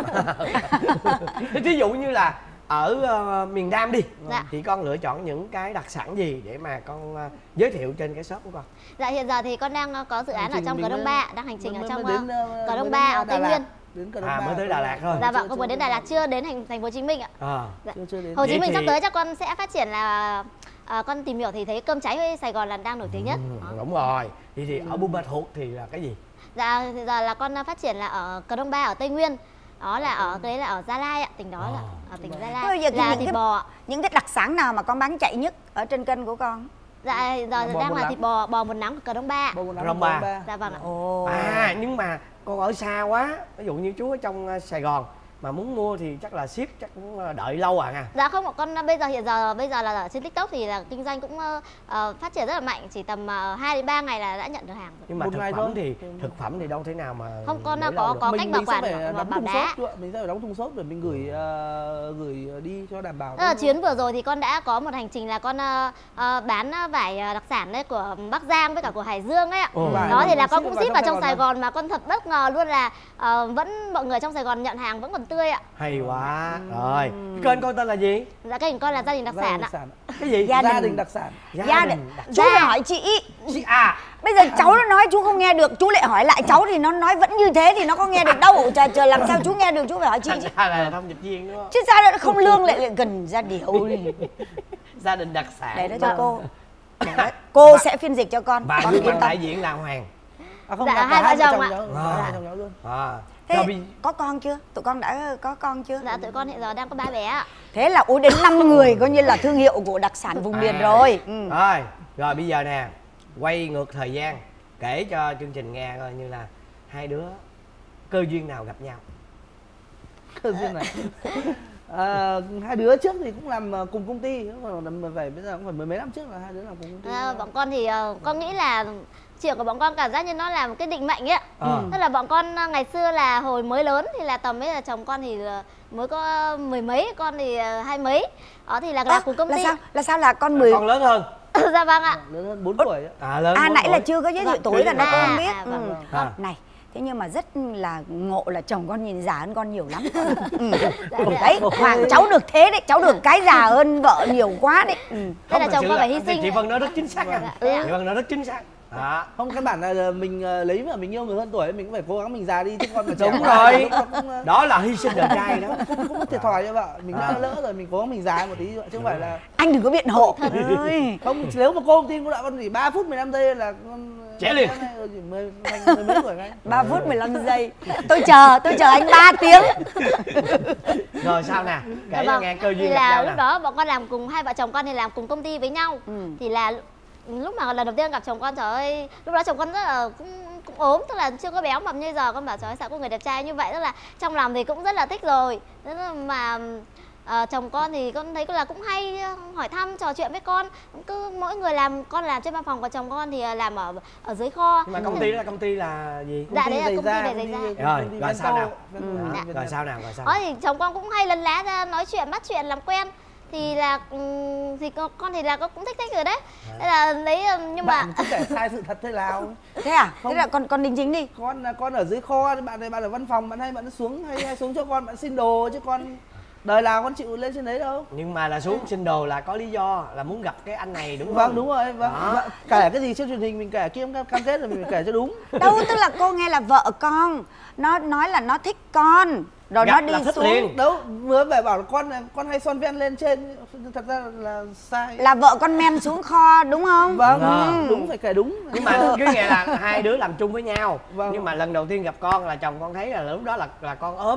Thí dụ như là ở uh, miền Nam đi dạ. thì con lựa chọn những cái đặc sản gì để mà con uh, giới thiệu trên cái shop của con? Dạ hiện giờ thì con đang uh, có dự án ở trong Cờ Đông Ba, đang hành trình ở trong đến, uh, Cờ Đông Ba ở Tây Nguyên. Đến Cờ Đông à, Ba mới tới Đà Lạt thôi. Dạ vâng, con vừa đến Đà Lạt, chưa đến thành thành phố Hồ Chí Minh ạ. À. Dạ. Chưa, chưa đến. Hồ Chí Minh thì... sắp tới chắc con sẽ phát triển là à, con tìm hiểu thì thấy cơm cháy Sài Gòn là đang nổi tiếng nhất. Ừ, đúng rồi. Thì thì ở Buôn Ma Thuột thì là cái gì? Dạ thì giờ là con phát triển là ở Cờ Đông Ba ở Tây Nguyên. Đó là ở cái là ở Gia Lai ạ, tỉnh đó à. là ở tỉnh Gia Lai. Bây giờ là những thịt cái, bò ạ. Những cái đặc sản nào mà con bán chạy nhất ở trên kênh của con? Dạ giờ đang là thịt bò bò bột nắng của Cờ Đông Ba. Cờ Đông Ba. Dạ vâng ạ. Ồ. À nhưng mà con ở xa quá, ví dụ như chú ở trong Sài Gòn mà muốn mua thì chắc là ship chắc cũng đợi lâu à nha. Dạ không, con bây giờ hiện giờ bây giờ là ở trên TikTok thì là kinh doanh cũng uh, phát triển rất là mạnh, chỉ tầm uh, hai đến ba ngày là đã nhận được hàng rồi. Nhưng mà một thực ngày phẩm thôi. thì thực phẩm thì đâu thể nào mà không con có có mình, cách bảo quản và bảo đá. Mình sẽ phải đóng thùng xốp để mình gửi uh, gửi đi cho đảm bảo. Là chuyến vừa rồi thì con đã có một hành trình là con uh, uh, bán vải đặc sản đấy của Bắc Giang với cả của Hải Dương ấy ạ. Ừ. Đó thì là con cũng ship vào trong Sài Gòn mà con thật bất ngờ luôn là uh, vẫn mọi người trong Sài Gòn nhận hàng vẫn còn tươi ạ. Hay quá. Rồi, cái kênh con tên là gì? Dạ kênh con là gia đình đặc sản ạ. Cái gì? Gia, gia đình đặc sản. Gia, gia đình đặc sản. Chú phải hỏi chị. Chị à. Bây giờ cháu nó nói chú không nghe được, chú lại hỏi lại cháu thì nó nói vẫn như thế thì nó có nghe được đâu. Trời trời làm sao chú nghe được, chú phải hỏi chị. Thành ra là thông dịch viên đúng không? Chứ sao nó không lương lại, lại gần ra điều. Gia đình đặc sản. Để đó cho cô. Đó. Cô và, sẽ phiên dịch cho con. Và con con đại diện là Hoàng. À không, dạ, là hai vợ chồng ạ. Hai chồng cháu luôn. À. Thế bị... có con chưa? Tụi con đã có con chưa? Dạ tụi con hiện giờ đang có ba bé ạ. Thế là ủa đến năm người coi như là thương hiệu của đặc sản vùng à. miền rồi. Ừ. Rồi, rồi bây giờ nè, quay ngược thời gian, kể cho chương trình nghe coi như là hai đứa cơ duyên nào gặp nhau. Cơ duyên này. À, hai đứa trước thì cũng làm cùng công ty, mà phải bây giờ cũng phải mười mấy năm trước là hai đứa làm cùng công ty. À, bọn con thì uh, con nghĩ là chuyện của bọn con cảm giác như nó là một cái định mệnh ấy. À. Tức là bọn con ngày xưa là hồi mới lớn thì là tầm ấy là chồng con thì mới có mười mấy, con thì hai mấy. Đó thì là làm cùng công ty. Là sao? Là sao là con mười? Con lớn hơn. Dạ vâng ạ. Lớn hơn bốn tuổi. À lớn. À nãy tuổi. là chưa có giới thiệu tuổi là nó à, con biết. À, vâng. Ừ. À. Này, thế nhưng mà rất là ngộ là chồng con nhìn già hơn con nhiều lắm. Ừ. Dạ, đấy, Hoàng cháu được thế đấy, cháu được cái già hơn vợ nhiều quá đấy. Ừ. Thế là chồng con phải hy sinh. Chị Vân nói rất chính xác. Dạ. Chị Vân nói rất chính xác. À. Không, căn bản là mình lấy mà mình yêu người hơn tuổi mình cũng phải cố gắng mình già đi chứ con mà đúng rồi cũng... đó là hy sinh đời trai đó. Cũng, cũng thiệt thòi cho vợ mình à. đã lỡ rồi mình cố gắng mình già một tí chứ không phải là anh đừng có biện hộ. Không, nếu mà cô không tin cô đã con chỉ ba phút mười lăm giây là con trẻ liền mười mấy tuổi ngay. ba phút mười lăm giây. Tôi chờ, tôi chờ anh ba tiếng. Rồi sao nè, kể vâng. nghe cơ duyên thì gặp là nhau lúc nè. đó bọn con làm cùng hai vợ chồng con thì làm cùng công ty với nhau. Ừ. Thì là lúc mà lần đầu tiên gặp chồng con, trời ơi, lúc đó chồng con rất là cũng cũng ốm, tức là chưa có béo mập như giờ. Con bảo trời ơi sao có người đẹp trai như vậy, tức là trong lòng thì cũng rất là thích rồi. Thế mà uh, chồng con thì con thấy là cũng hay hỏi thăm trò chuyện với con, cứ mỗi người làm, con làm trên văn phòng của chồng con thì làm ở ở dưới kho. Nhưng mà công ty đó là công ty là gì? Dạ đấy là công ty để giày da. Rồi rồi sao nào? Ừ. Rồi, rồi sao nào? Rồi sao? Đó thì chồng con cũng hay lấn lá ra nói chuyện, bắt chuyện làm quen. Thì là thì con thì là con cũng thích thích rồi đấy. Thế là lấy nhưng bạn mà không thể sai sự thật thế nào. Thế à? Không. Thế là con con đính chính đi. Con con ở dưới kho, bạn này bạn ở văn phòng, bạn hay bạn xuống hay, hay xuống cho con bạn xin đồ chứ con đời nào con chịu lên trên đấy đâu. Nhưng mà là xuống xin đồ là có lý do, là muốn gặp cái anh này đúng không? Vâng đúng rồi, vâng. Đó. Kể cái gì trên truyền hình mình kể kia cam kết rồi mình phải kể cho đúng. Đâu, tức là cô nghe là vợ con nó nói là nó thích con rồi gặp nó đi xuống liền. Đâu, vừa phải bảo là con con hay son ven lên trên, thật ra là sai. Là vợ con men xuống kho đúng không? Vâng, à. đúng phải kể đúng. Nhưng mà cứ nghe là hai đứa làm chung với nhau. Vâng. Nhưng mà lần đầu tiên gặp con là chồng con thấy là lúc đó là là con ốm.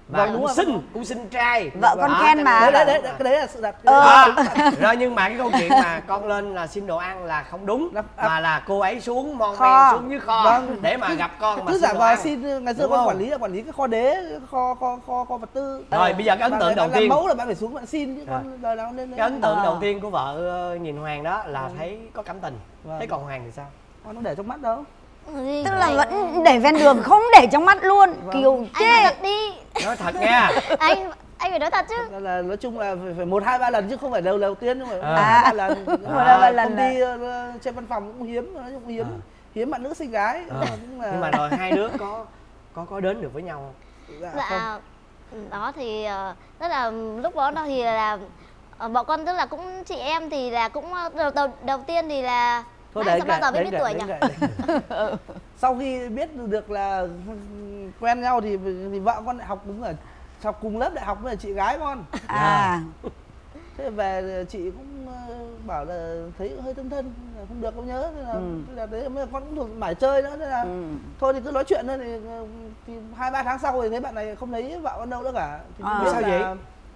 và vâng, cũng xinh cũng xinh trai. Vợ con Đó, khen mà. Đấy, đấy, đấy, cái đấy là sự thật. Ờ. À, rồi nhưng mà cái câu chuyện mà con lên là xin đồ ăn là không đúng, mà là cô ấy xuống mon men xuống dưới kho vâng. để mà gặp con mà cứ xin giả đồ vờ ăn. xin. Ngày xưa Đúng con không? quản lý là quản lý cái kho đế, kho kho kho kho vật tư. Rồi bây giờ cái ấn Bạn tượng phải đầu làm tiên, mẫu là bạn phải xuống bạn xin chứ Rồi. con đời nào lên đấy. cái ấn tượng Ờ. đầu tiên của vợ ờ, nhìn Hoàng đó là thấy có cảm tình. Vâng. Thế còn Hoàng thì sao? Con nó để trong mắt đâu. Gì? Tức là Anh- vẫn để ven đường không để trong mắt luôn. Kiều anh chê. nói thật đi. Nói thật nha. anh anh phải nói thật chứ. Là, là nói chung là phải, phải một hai ba lần chứ không phải đầu đầu tiên, nhưng mà À. một hai ba lần. Một hai ba lần Công là- ty ờ, trên văn phòng cũng hiếm, nói chung cũng hiếm. À. Hiếm bạn nữ xinh gái. Ờ. Nhưng mà cũng là... Nhưng mà rồi hai đứa có có có đến được với nhau không? Dạ, không. Dạ đó thì ờ, tức là lúc đó thì là ờ, bọn con tức là cũng chị em thì là cũng ờ, đầu đầu, đầu tiên thì là Thôi Nãy đấy sao bao giờ mới đấy biết kệ, tuổi đấy nhỉ? kệ, đấy kệ. Sau khi biết được là quen nhau thì, thì vợ con lại học đúng là học cùng lớp đại học với chị gái con. À. Thế về chị cũng ờ, bảo là thấy hơi thân thân, không được không nhớ, nên là, Ừ. thế là đấy con cũng thuộc mải chơi nữa, thế là Ừ. thôi thì cứ nói chuyện thôi, thì, thì hai ba tháng sau thì thấy bạn này không thấy vợ con đâu nữa cả. Thì À. biết Sao là vậy?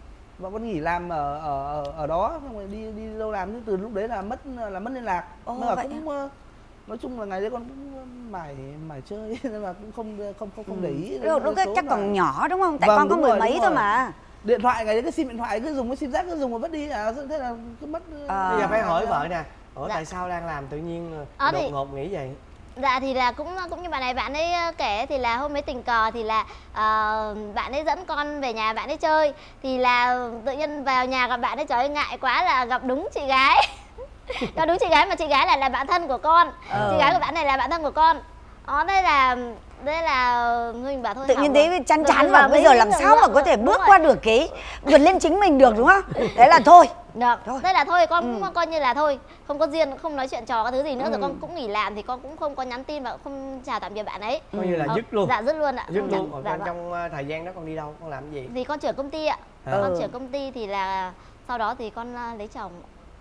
vợ con nghỉ làm ở ở ở, ở đó, xong rồi đi đi đâu làm, chứ từ lúc đấy là mất là mất liên lạc. Ồ, Nhưng mà vậy cũng ờ, nói chung là ngày đấy con cũng mải mải chơi nên là cũng không không không không để ý đến Lúc, lúc cái đó số chắc mà- còn nhỏ đúng không? Tại Vâng, con có đúng mười rồi, mấy đúng thôi rồi. mà. Điện thoại ngày đấy cái sim điện thoại cứ dùng cái sim rác cứ dùng mà vứt đi à, thế là cứ mất. À. Bây giờ phải hỏi vợ nè, ủa Dạ. tại sao đang làm tự nhiên Ờ, đột thì- ngột nghĩ vậy? Dạ thì là cũng cũng như bạn này bạn ấy ờ, kể thì là hôm ấy tình cờ thì là ờ, bạn ấy dẫn con về nhà bạn ấy chơi, thì là tự nhiên vào nhà gặp bạn ấy, trời ơi ngại quá là gặp đúng chị gái. Gặp đúng chị gái mà chị gái lại là bạn thân của con. Ờ. Chị gái của bạn này là bạn thân của con. Đó đây là đây là mình bảo thôi Tự hỏng nhiên rồi. thấy chán Rồi, chán rồi, và rồi, bây giờ mới làm nghĩ sao là mà vợ- có thể đúng bước rồi. qua được cái vượt lên chính mình được đúng không? Thế là thôi. Được, Thôi. thế là thôi con Ừ. cũng coi như là thôi, không có duyên, không nói chuyện trò cái thứ gì nữa, Ừ. rồi con cũng nghỉ làm thì con cũng không có nhắn tin và cũng không chào tạm biệt bạn ấy. Coi như là Ờ, dứt luôn. Dạ dứt luôn ạ. Dứt Không luôn. nhắn- Còn dạ, trong, vâng. trong ờ, thời gian đó con đi đâu, con làm cái gì? Thì con trưởng công ty ạ. À. Con Ừ. trưởng công ty thì là sau đó thì con ờ, lấy chồng.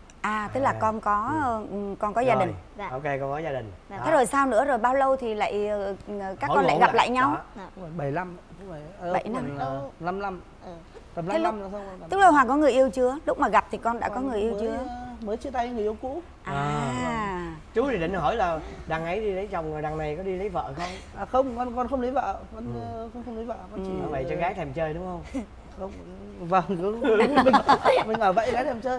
À tức là À. con có ừ, con có gia Rồi, đình. Dạ. ok, con có gia đình. Dạ. Đó. Thế rồi sao nữa? Rồi bao lâu thì lại ờ, các Hỏi con lại ngộ gặp lại nhau? Đó. Đúng rồi, bảy năm, đúng rồi. Ờ, Bảy cũng năm. phải là Đâu? năm năm. Ừ. Tầm Thế năm lúc- năm là xong rồi. Tức là Hoàng có người yêu chưa? Lúc mà gặp thì con đã có Còn người yêu mới, chưa? ờ, mới chia tay người yêu cũ. À. Chú thì định hỏi là đằng ấy đi lấy chồng rồi đằng này có đi lấy vợ không? À không, con con không lấy vợ, con Ừ. ờ, không không lấy vợ, con chỉ Bởi vậy cho gái thèm chơi đúng không? không. Vâng, cứ- mình mình ở vậy gái thèm chơi.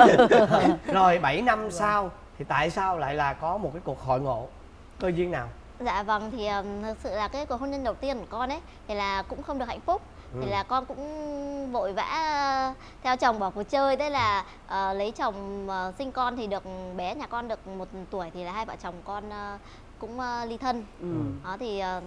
Rồi bảy năm sau thì tại sao lại là có một cái cuộc hội ngộ cơ duyên nào? Dạ vâng, thì um, thực sự là cái cuộc hôn nhân đầu tiên của con ấy thì là cũng không được hạnh phúc. Ừ. Thì là con cũng vội vã uh, theo chồng bỏ cuộc chơi. Thế là uh, lấy chồng uh, sinh con thì được bé nhà con được một tuổi thì là hai vợ chồng con uh, cũng uh, ly thân. Ừ. Đó thì uh,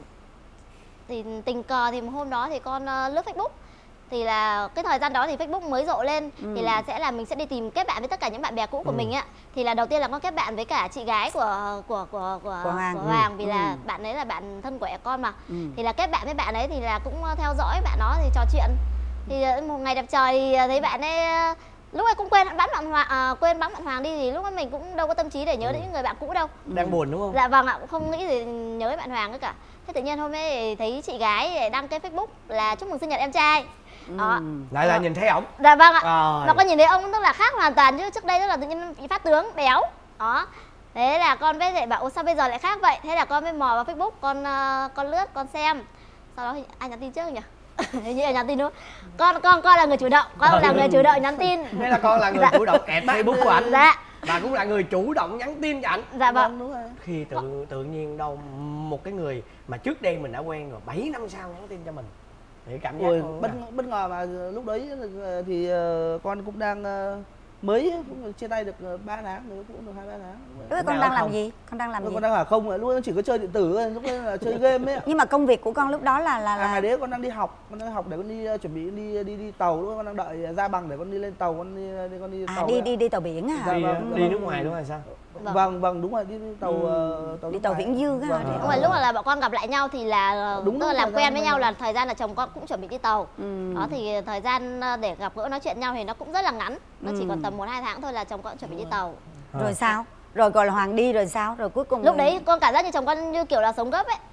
thì tình cờ thì hôm đó thì con uh, lướt Facebook. Thì là cái thời gian đó thì Facebook mới rộ lên. Ừ. Thì là sẽ là mình sẽ đi tìm kết bạn với tất cả những bạn bè cũ của Ừ. mình ạ. Thì là đầu tiên là con kết bạn với cả chị gái của của của của, Của Hoàng. của Hoàng vì Ừ. là bạn ấy là bạn thân của con mà. Ừ. Thì là kết bạn với bạn ấy thì là cũng theo dõi bạn đó thì trò chuyện. Thì ờ, một ngày đẹp trời thì thấy bạn ấy ờ, lúc ấy cũng quên bắn bạn Hoàng à, quên bắn bạn Hoàng đi, thì lúc ấy mình cũng đâu có tâm trí để nhớ Ừ. đến những người bạn cũ đâu. Đang buồn đúng không? Dạ vâng ạ, cũng không nghĩ gì nhớ đến bạn Hoàng nữa cả. Thế tự nhiên hôm ấy thấy chị gái đăng cái Facebook là chúc mừng sinh nhật em trai. Đó. Ừ. Lại là Ờ. nhìn thấy ổng. Dạ vâng ạ. Rồi. Mà con nhìn thấy ông tức là khác hoàn toàn, chứ trước đây rất là tự nhiên phát tướng béo. Đó. Thế là con mới lại bảo ồ sao bây giờ lại khác vậy? Thế là con mới mò vào Facebook, con uh, con lướt, con xem. Sau đó thì ai nhắn tin trước nhỉ? Hình như là nhắn tin nữa. Con con con là người chủ động, con là người chủ động nhắn tin. Thế là con là người Dạ. chủ động kẹp Facebook của ảnh. Dạ. Và cũng là người chủ động nhắn tin cho ảnh. Dạ vâng. Đúng rồi. Khi tự tự nhiên đâu một cái người mà trước đây mình đã quen rồi bảy năm sau nhắn tin cho mình thì cảm giác Ôi, con bất là- bất ngờ mà lúc đấy thì ờ, con cũng đang ờ, mới cũng chia tay được ba tháng, nữa cũng được hai ba tháng. Lúc ấy con Mẹ đang ở làm không? gì? Con đang làm Lúc gì? con đang ở không, lúc ấy chỉ có chơi điện tử thôi, lúc đấy là chơi game ấy ạ. Nhưng mà công việc của con lúc đó là là À, là ngày đấy con đang đi học, con đang học để con đi ờ, chuẩn bị đi đi đi tàu, lúc ấy con đang đợi ra bằng để con đi lên tàu, con đi đi con đi à, tàu. đi ấy ạ. đi đi tàu biển à? Dạ đi, vâng, đi vâng. nước ngoài đúng không sao? Vâng. Vâng vâng đúng rồi, đi, đi tàu Ừ. ờ, tàu Đi nước tàu ngoài. Viễn Dương á hả? Vâng, Đi- Nhưng mà lúc mà là bọn con gặp lại nhau thì là Đúng tức là thời làm gian quen với mới nhau gặp. là thời gian là chồng con cũng chuẩn bị đi tàu. Ừ. Đó thì thời gian ờ, để gặp gỡ nói chuyện nhau thì nó cũng rất là ngắn. Nó chỉ Ừ. còn tầm một hai tháng thôi là chồng con cũng chuẩn bị đi tàu. Rồi sao? Rồi gọi là Hoàng đi rồi sao? Rồi cuối cùng Lúc đấy con cảm giác như chồng con như kiểu là sống gấp ấy.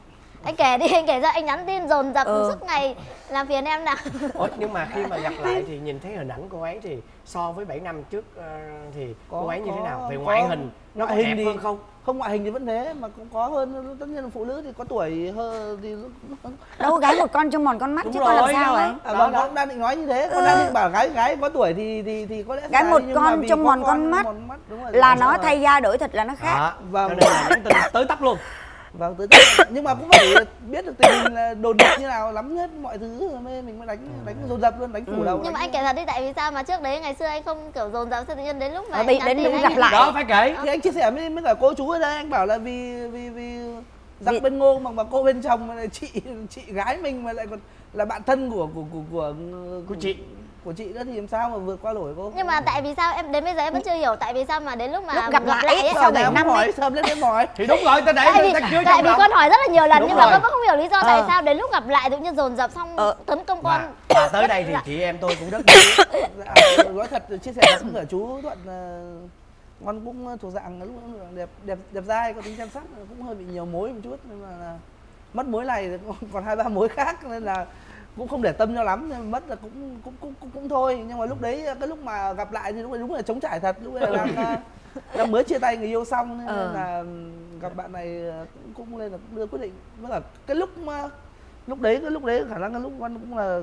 Anh kể đi, anh kể ra, anh nhắn tin dồn dập Ừ. suốt ngày làm phiền em nào. Ủa, nhưng mà khi mà gặp lại thì nhìn thấy hình ảnh cô ấy thì so với bảy năm trước uh, thì Có, cô ấy như có, thế nào? Về có. ngoại hình nó Ngoại có hình đẹp thì- hơn không? Không, ngoại hình thì vẫn thế mà cũng có hơn, tất nhiên là phụ nữ thì có tuổi hơn thì Đâu gái một con trông mòn con mắt Đúng chứ con làm rồi, sao đó. ấy. à, Đó, vâng, đó. con đang định nói như thế, con Ừ. đang định bảo gái gái có tuổi thì thì thì có lẽ Gái sai, một nhưng mà con vì trông có mòn con mắt mòn mắt, đúng rồi, là đúng nó rồi. thay da đổi thịt là nó khác. Đó, Vâng. cho nên là nhắn tin tới tấp luôn. Vâng, tới tới. Nhưng mà cũng phải biết được tình hình là đồn địch như nào, lắm hết mọi thứ rồi mới mình mới đánh đánh dồn dập luôn, đánh phủ đầu. Nhưng mà anh kể thật đi, tại vì sao mà trước đấy ngày xưa anh không kiểu dồn dập, sao tự nhiên đến lúc mà Ờ, anh bị- nhắn đến tin lúc anh gặp lại- lại. Đó phải kể. Thì anh chia sẻ với, với cả cô chú ở đây, anh bảo là vì vì vì giặc Vì- bên ngô mà mà cô bên chồng mà lại chị chị gái mình mà lại còn là bạn thân của của của của Của chị. của chị nữa thì làm sao mà vượt qua nổi cô? Nhưng mà tại vì sao em đến bây giờ em vẫn chưa hiểu tại vì sao mà đến lúc mà Lúc gặp lại ấy, ấy, sau bảy bảy năm hỏi ấy. sớm lên em hỏi. Thì đúng rồi, ta đẩy tại vì, ta chưa tại trong vì lòng. con hỏi rất là nhiều lần Đúng nhưng mà rồi. con vẫn không hiểu lý do tại Ờ. sao đến lúc gặp lại tự nhiên dồn dập xong Ờ. tấn công Và, con. và tới đây thì chị em tôi cũng rất biết. Dạ, nói thật chia sẻ thật với cả chú Thuận là con cũng thuộc dạng lúc đó là đẹp đẹp đẹp dai, có tính chăm sóc, cũng hơi bị nhiều mối một chút nhưng mà là mất mối này thì còn- còn hai ba mối khác nên là cũng không để tâm cho lắm, nên mất là cũng cũng cũng cũng, cũng thôi. Nhưng mà lúc đấy cái lúc mà gặp lại thì lúc đấy đúng là trống trải thật, lúc đấy là đang, à, đang mới chia tay người yêu xong nên, Ờ. nên là gặp bạn này cũng cũng lên là cũng đưa quyết định. Với cả cái lúc mà lúc đấy cái lúc đấy khả năng cái lúc con cũng là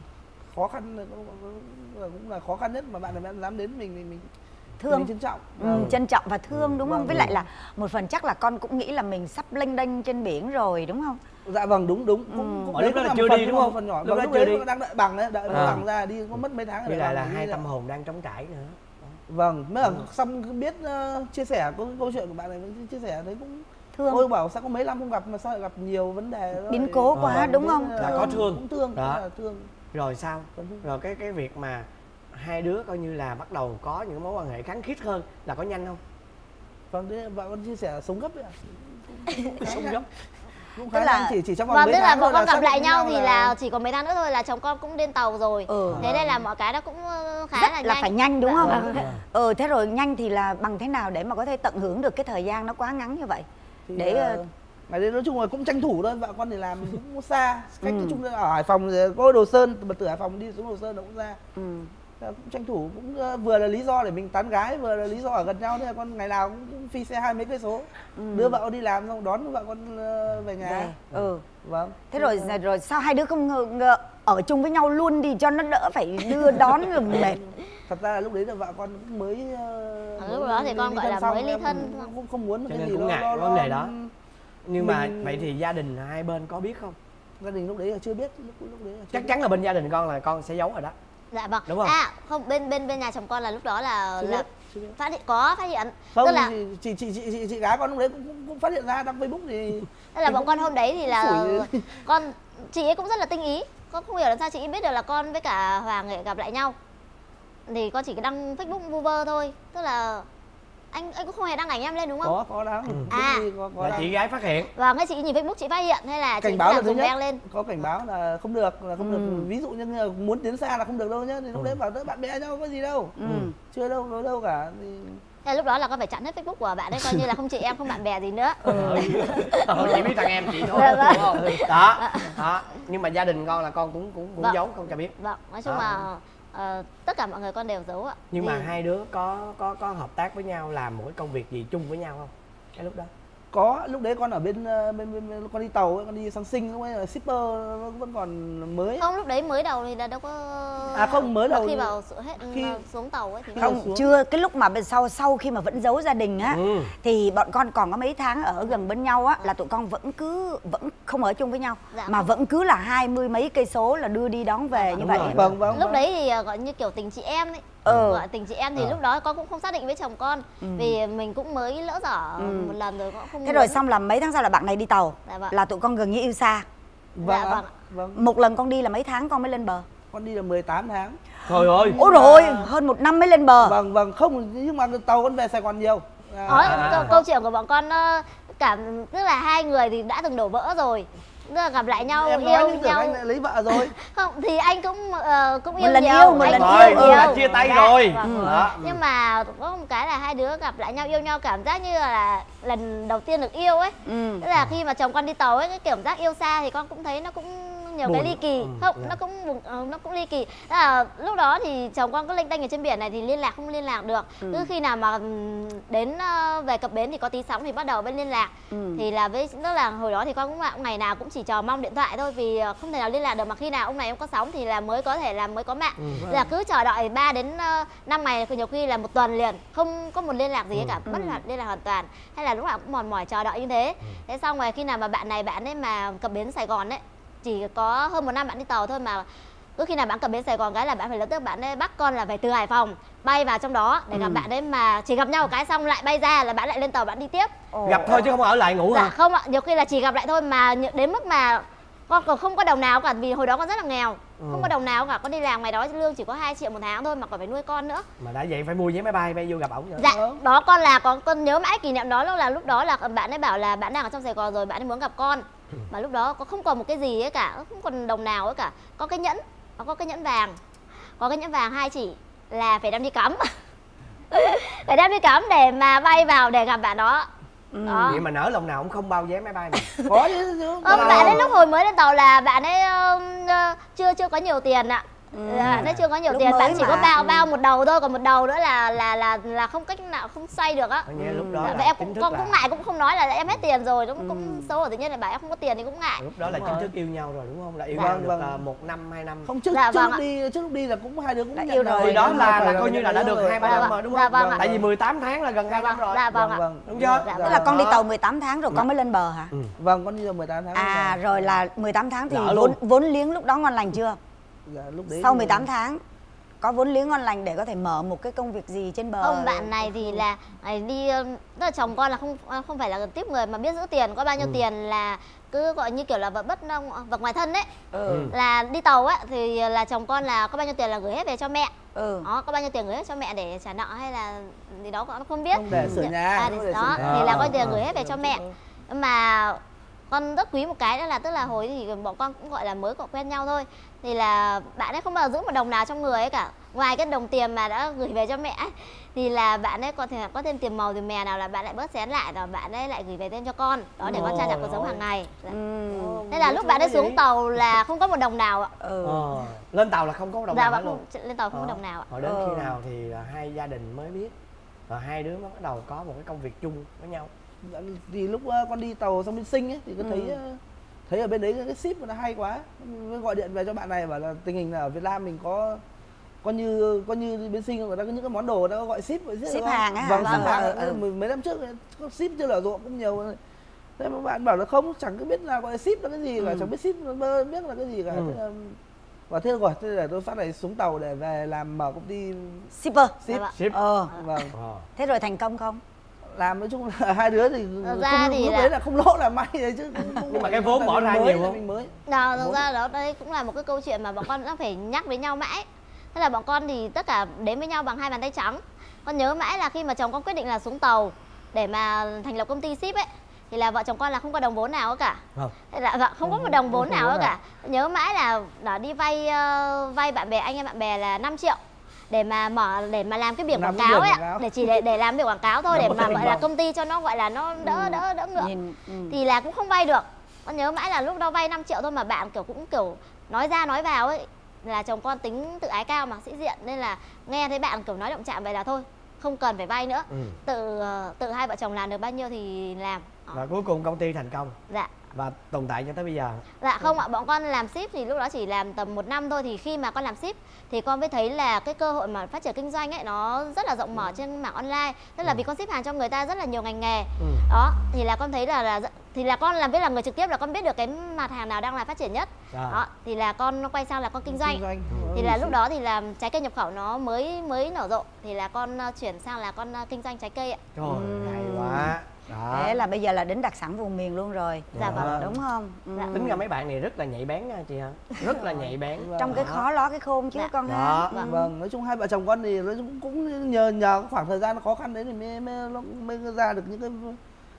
khó khăn, cũng là, cũng là khó khăn nhất mà bạn này dám đến mình thì mình Thương. mình trân trọng. Ừ, Vâng. trân trọng và thương đúng không? Vâng, Với đúng. lại là một phần chắc là con cũng nghĩ là mình sắp lênh đênh trên biển rồi đúng không? Dạ vâng, đúng đúng. Cũng, Ừ. cũng Ở đấy lúc đó cũng là một chưa phần, đi, cũng đúng là không? một phần nhỏ. Lúc Vâng, đó lúc chưa đấy đi. đang đợi bằng đấy, đợi À. bằng ra đi, có mất mấy tháng Với rồi lại bằng là đi hai ra. tâm hồn đang trống trải nữa. Vâng, mới là xong biết uh, chia sẻ câu, câu chuyện của bạn này, vẫn chia sẻ thấy cũng Thương. ôi bảo sao có mấy năm không gặp mà sao lại gặp nhiều vấn đề đó. Biến cố quá, Vâng, đúng thế không? là Là có thương. Cũng thương, Đó. cũng là thương. Rồi sao? Còn thương. Rồi cái cái việc mà hai đứa coi như là bắt đầu có những mối quan hệ khăng khít hơn là có nhanh không? Vâng, thế vợ con chia sẻ là sống gấp đấy ạ. Sống gấp. Cũng Tức khá là- nhanh, chỉ chỉ trong vòng Vâng, mấy tức là tháng bọn thôi con gặp xác lại định nhau thì là chỉ còn mấy tháng nữa thôi là chồng con cũng lên tàu rồi. Ừ. Thế nên là mọi cái nó cũng ờ, khá Rất là là nhanh. phải nhanh đúng Dạ, không? vâng. Ừ, thế rồi nhanh thì là bằng thế nào để mà có thể tận hưởng được cái thời gian nó quá ngắn như vậy? Thì, Để ờ, ờ, ngày đấy nói chung là cũng tranh thủ thôi, vợ con thì làm cũng xa, cách Ừ. nói chung là ở Hải Phòng thì có Đồ Sơn, mà từ Hải Phòng đi xuống Đồ Sơn nó cũng ra. ừ. Thế là cũng tranh thủ, cũng ờ, vừa là lý do để mình tán gái, vừa là lý do ở gần nhau, thế là con ngày nào cũng, cũng phi xe hai mấy cây số, Ừ. đưa vợ đi làm xong đón vợ con ờ, về nhà. Về. Ừ. Vâng. Thế rồi rồi sao hai đứa không ngờ, ngờ, ở chung với nhau luôn đi cho nó đỡ phải đưa đón rồi mệt. Thật ra là lúc đấy là vợ con cũng mới Ở uh, lúc đó thì con gọi là mới ly thân. cũng, cũng không muốn Cho cái nên gì cũng lo- ngại lo- vấn đề lo- đó. Nhưng mà Mình- vậy thì gia đình hai bên có biết không? gia đình lúc đấy là chưa biết, lúc, lúc đấy là chưa Chắc biết. chắn là bên gia đình con là con sẽ giấu rồi đó. Dạ vâng. Đúng không? À không, bên bên bên nhà chồng con là lúc đó là, Chưa là biết, chưa biết. phát hiện có phát hiện. Không, Tức là chị, chị, chị, chị, chị, chị gái con lúc đấy cũng, cũng, cũng phát hiện ra đăng Facebook thì tức là thì bọn cũng- con hôm đấy thì là phủi. con chị ấy cũng rất là tinh ý. Con không hiểu làm sao chị ấy biết được là con với cả Hoàng ấy gặp lại nhau. Thì con chỉ đăng Facebook vu vơ thôi. Tức là anh anh cũng không hề đăng ảnh em lên đúng không? có có đăng. Ừ. À. Cái gì có, có Là đăng. chị gái phát hiện. Và ngay chị nhìn Facebook chị phát hiện hay là chị Cảnh cũng báo là làm thứ dùng nhất, đen lên. có cảnh báo là không được, là không Ừ. được, ví dụ như là muốn tiến xa là không được đâu nhá, thì lúc Ừ. đấy bảo tới bạn bè nhau có gì đâu, Ừ. chưa đâu có đâu cả thì Thế lúc đó là con phải chặn hết Facebook của bạn ấy, coi như là không chị em không bạn bè gì nữa. Ừ. Chỉ biết thằng em chị thôi, Dạ vâng. đúng không? Đó. Đó. Nhưng mà gia đình con là con cũng cũng cũng Vâng. giấu không cho biết. Vâng, nói chung Đó. là ờ, tất cả mọi người con đều giấu ạ. Nhưng mà Vì- hai đứa có có có hợp tác với nhau làm một cái công việc gì chung với nhau không? Cái lúc đó. có. Lúc đấy con ở bên ờ, bên, bên, bên con đi tàu ấy, con đi sang Sinh, lúc ấy là shipper nó vẫn còn mới. Không, lúc đấy mới đầu thì là đâu có. À, không, mới đầu khi thì- vào sự hết khi- xuống tàu ấy thì Khi- Không, xuống. chưa, cái lúc mà bên sau sau khi mà vẫn giấu gia đình á Ừ. thì bọn con còn có mấy tháng ở gần bên nhau á là tụi con vẫn cứ vẫn không ở chung với nhau Dạ. mà vẫn cứ là hai mươi mấy cây số là đưa đi đón về như Đúng vậy. rồi. Vâng vâng. lúc vâng. đấy thì ờ, gọi như kiểu tình chị em ấy. Ừ. Gọi tình chị em thì Ờ. lúc đó con cũng không xác định với chồng con vì mình cũng mới lỡ dở Ừ. một lần rồi cũng không Thế rồi muốn. xong là mấy tháng sau là bạn này đi tàu Dạ vâng. là tụi con gần như yêu xa. Vâng, Dạ, ạ. vâng ạ. Vâng. Một lần con đi là mấy tháng con mới lên bờ? Con đi là mười tám tháng. Trời ơi. Ôi rồi hơn một năm mới lên bờ. Vâng vâng, không, nhưng mà tàu con về Sài Gòn nhiều. À, Đó, À. câu, câu chuyện của bọn con nó cảm tức là hai người thì đã từng đổ vỡ rồi là gặp lại nhau em yêu nói như tưởng nhau. anh lại lấy vợ rồi. Không thì anh cũng uh, cũng Một yêu lần nhiều, yêu, một anh lần cũng yêu. yêu Rồi, nhiều. là chia tay Dạ, rồi. vâng. Ừ. Đó. Nhưng mà có một cái là hai đứa gặp lại nhau yêu nhau cảm giác như là lần đầu tiên được yêu ấy. Ừ. Tức là khi mà chồng con đi tàu ấy, cái cảm giác yêu xa thì con cũng thấy nó cũng nhiều Buồn. cái ly kỳ. Ừ, Không, dạ. nó cũng buồn- ờ, nó cũng ly kỳ. Tức là lúc đó thì chồng con cứ lênh đênh ở trên biển này thì liên lạc không liên lạc được. Ừ. Cứ khi nào mà ừm, đến ờ, về cập bến thì có tí sóng thì bắt đầu bên liên lạc. Ừ. Thì là với tức là hồi đó thì con cũng là ngày nào cũng chỉ chờ mong điện thoại thôi, vì ờ, không thể nào liên lạc được, mà khi nào ông này ông có sóng thì là mới có thể là mới có mạng. Ừ. Là cứ chờ đợi ba đến năm ngày, nhiều khi là một tuần liền không có một liên lạc gì hết cả, mất là liên lạc hoàn toàn, hay là lúc nào cũng mòn mỏi chờ đợi như thế. Thế xong rồi khi nào mà bạn này bạn ấy mà cập bến Sài Gòn ấy, chỉ có hơn một năm bạn đi tàu thôi mà cứ khi nào bạn cập bến Sài Gòn cái là bạn phải lập tức bạn ấy bắt con là phải từ Hải Phòng bay vào trong đó để gặp Ừ. bạn ấy, mà chỉ gặp nhau một cái xong lại bay ra là bạn lại lên tàu bạn đi tiếp. Gặp thôi chứ không ở lại ngủ Dạ hả? không ạ, nhiều khi là chỉ gặp lại thôi mà nhỡ- đến mức mà con còn không có đồng nào cả, vì hồi đó con rất là nghèo, không có đồng nào cả, con đi làm ngày đó lương chỉ có hai triệu một tháng thôi mà còn phải nuôi con nữa. Mà đã vậy phải mua vé máy bay bay vô gặp ổng rồi. Dạ, đó con là con con nhớ mãi kỷ niệm đó là lúc đó là bạn ấy bảo là bạn đang ở trong Sài Gòn rồi, bạn ấy muốn gặp con. Mà lúc đó có không còn một cái gì ấy cả, không còn đồng nào ấy cả. Có cái nhẫn, nó có cái nhẫn vàng. Có cái nhẫn vàng hai chỉ là phải đem đi cắm. Phải đem đi cắm để mà bay vào để gặp bạn đó. Đó. Vậy mà nỡ lòng nào cũng không bao vé máy bay mà. Có chứ chứ. Không, bạn ấy lúc hồi mới lên tàu là bạn ấy um, uh, chưa chưa có nhiều tiền ạ. Ừ. Bạn ấy chưa có nhiều Lúc tiền, mới bạn chỉ có mà. bao Ừ. bao một đầu thôi, còn một đầu nữa là là là là không cách nào không xoay được á. Có nghĩa lúc đó Dạ, là vậy em chính cũng thức con là cũng ngại, cũng không nói là em hết tiền rồi, cũng Ừ. cũng xấu hổ, tự nhiên là bảo em không có tiền thì cũng ngại. lúc đó là Đúng chính rồi. thức yêu nhau rồi đúng không? Là yêu Vâng, nhau được vâng. à, một năm hai năm. Không trước Dạ, trước vâng lúc ạ. đi trước lúc đi là cũng hai đứa cũng Đã nhận yêu lời. rồi. Thì đó Không là, phải là coi như là đã yêu được rồi. hai ba Dạ, năm vâng. rồi đúng Dạ, không? vâng ạ. Tại vì mười tám tháng là gần hai năm rồi. Dạ vâng ạ. Vâng, Đúng chưa? Dạ, Tức vâng. là con đi Đó. tàu mười tám tháng rồi con mới lên bờ hả? Ừ. Vâng, con đi được mười tám tháng. À rồi. rồi là mười tám tháng thì Lỡ vốn luôn. vốn liếng lúc đó ngon lành chưa? Dạ, lúc đấy Sau thì- mười tám tháng có vốn liếng ngon lành để có thể mở một cái công việc gì trên bờ? Không, bạn này thì là này đi um, tức là chồng con là không không phải là tiếp người mà biết giữ tiền, có bao nhiêu Ừ. tiền là cứ gọi như kiểu là vật bất vật ngoài thân đấy. Ừ. Là đi tàu á thì là chồng con là có bao nhiêu tiền là gửi hết về cho mẹ. Ừ. Đó, có bao nhiêu tiền gửi hết cho mẹ để trả nợ hay là gì đó con không biết. Không để sửa nhà. À, không để, để đó sửa nhà. thì là có À, tiền à, gửi hết về cho mẹ. Mà con rất quý một cái đó là tức là hồi thì bọn con cũng gọi là mới có quen nhau thôi, thì là bạn ấy không bao giờ giữ một đồng nào trong người ấy cả, ngoài cái đồng tiền mà đã gửi về cho mẹ ấy, thì là bạn ấy có thể có thêm tiền màu tiền mè nào là bạn lại bớt xén lại rồi bạn ấy lại gửi về thêm cho con đó để con trang trải cuộc sống hàng ngày. Dạ. Ừ. Thế là lúc bạn ấy xuống tàu là không có một đồng nào ạ. Ừ. Ờ, lên tàu là không có đồng Dạ, nào và hết luôn. không, lên tàu không có Ờ. đồng nào ạ. Rồi đến Ờ. khi nào thì là hai gia đình mới biết và hai đứa mới bắt đầu có một cái công việc chung với nhau. Dạ, thì lúc ờ, con đi tàu xong bên Sinh ấy thì có thấy Ừ. ờ, thấy ở bên đấy cái ship nó hay quá, mới gọi điện về cho bạn này bảo là tình hình là ở Việt Nam mình có có như có như bên Sinh người ta có những cái món đồ nó gọi ship ship Ship hàng á hả? vâng, Vâng, ship hàng ừ, ừ. mấy mấy năm trước có ship chưa là ruộng cũng nhiều. Thế mà bạn bảo là không, chẳng có biết là gọi là ship là cái gì cả, Ừ. chẳng biết ship nó bơ biết là cái gì cả. Ừ. Thế là, và thế rồi, thế là tôi phát này xuống tàu để về làm mở công ty Shipper. ship. Dạ, Ship. Ờ. Vâng, Ờ. Thế rồi thành công không? làm nói chung là hai đứa thì Thật không, ra thì lúc là- đấy là không lỗ là may đấy chứ không, không Nhưng mà phải cái vốn là bỏ mình ra mới, nhiều là không? mình mới. Đó, thực Vốn. ra đó đây cũng là một cái câu chuyện mà bọn con đã phải nhắc với nhau mãi. Thế là bọn con thì tất cả đến với nhau bằng hai bàn tay trắng. Con nhớ mãi là khi mà chồng con quyết định là xuống tàu để mà thành lập công ty ship ấy, thì là vợ chồng con là không có đồng vốn nào cả. Không. Thế là vợ không có một đồng vốn không nào vốn cả. Nhớ mãi là đã đi vay ờ, vay bạn bè, anh em bạn bè là năm triệu để mà mở để mà làm cái biển Làm quảng cái cáo biển ấy quảng ạ, cáo. để chỉ để để làm biển quảng cáo thôi, để Làm mà một gọi cái là vòng. công ty cho nó gọi là nó đỡ đỡ đỡ ngượng. Nhìn, ừ. Thì là cũng không vay được. Con nhớ mãi là lúc đó vay năm triệu thôi mà bạn kiểu cũng kiểu nói ra nói vào ấy, là chồng con tính tự ái cao mà sĩ diện, nên là nghe thấy bạn kiểu nói động chạm vậy là thôi không cần phải vay nữa. Ừ. Tự ờ, tự hai vợ chồng làm được bao nhiêu thì làm. Và cuối cùng công ty thành công Dạ. và tồn tại cho tới bây giờ. Dạ không ạ, bọn con làm ship thì lúc đó chỉ làm tầm một năm thôi, thì khi mà con làm ship thì con mới thấy là cái cơ hội mà phát triển kinh doanh ấy nó rất là rộng mở trên mảng online. Tức là vì con ship hàng cho người ta rất là nhiều ngành nghề. Ừ. Đó, thì là con thấy là, là thì là con làm biết là người trực tiếp là con biết được cái mặt hàng nào đang là phát triển nhất. Rồi. Đó, thì là con quay sang là con kinh doanh. Kinh doanh. Thì là lúc đó thì là trái cây nhập khẩu nó mới mới nở rộ, thì là con ờ, chuyển sang là con ờ, kinh doanh trái cây ạ. Trời hay quá. Đó. Thế là bây giờ là đến đặc sản vùng miền luôn rồi. Dạ vâng. Đúng không? Ừ. Dạ. Tính ra mấy bạn này rất là nhạy bén nha chị hả? Rất là nhạy bén. Trong cái Đó. khó ló cái khôn chứ Dạ. con Đó. ha. Vâng. Vâng, nói chung hai vợ chồng con thì nói chung cũng nhờ nhờ cái khoảng thời gian khó khăn đấy thì mới mới nó mới ra được những cái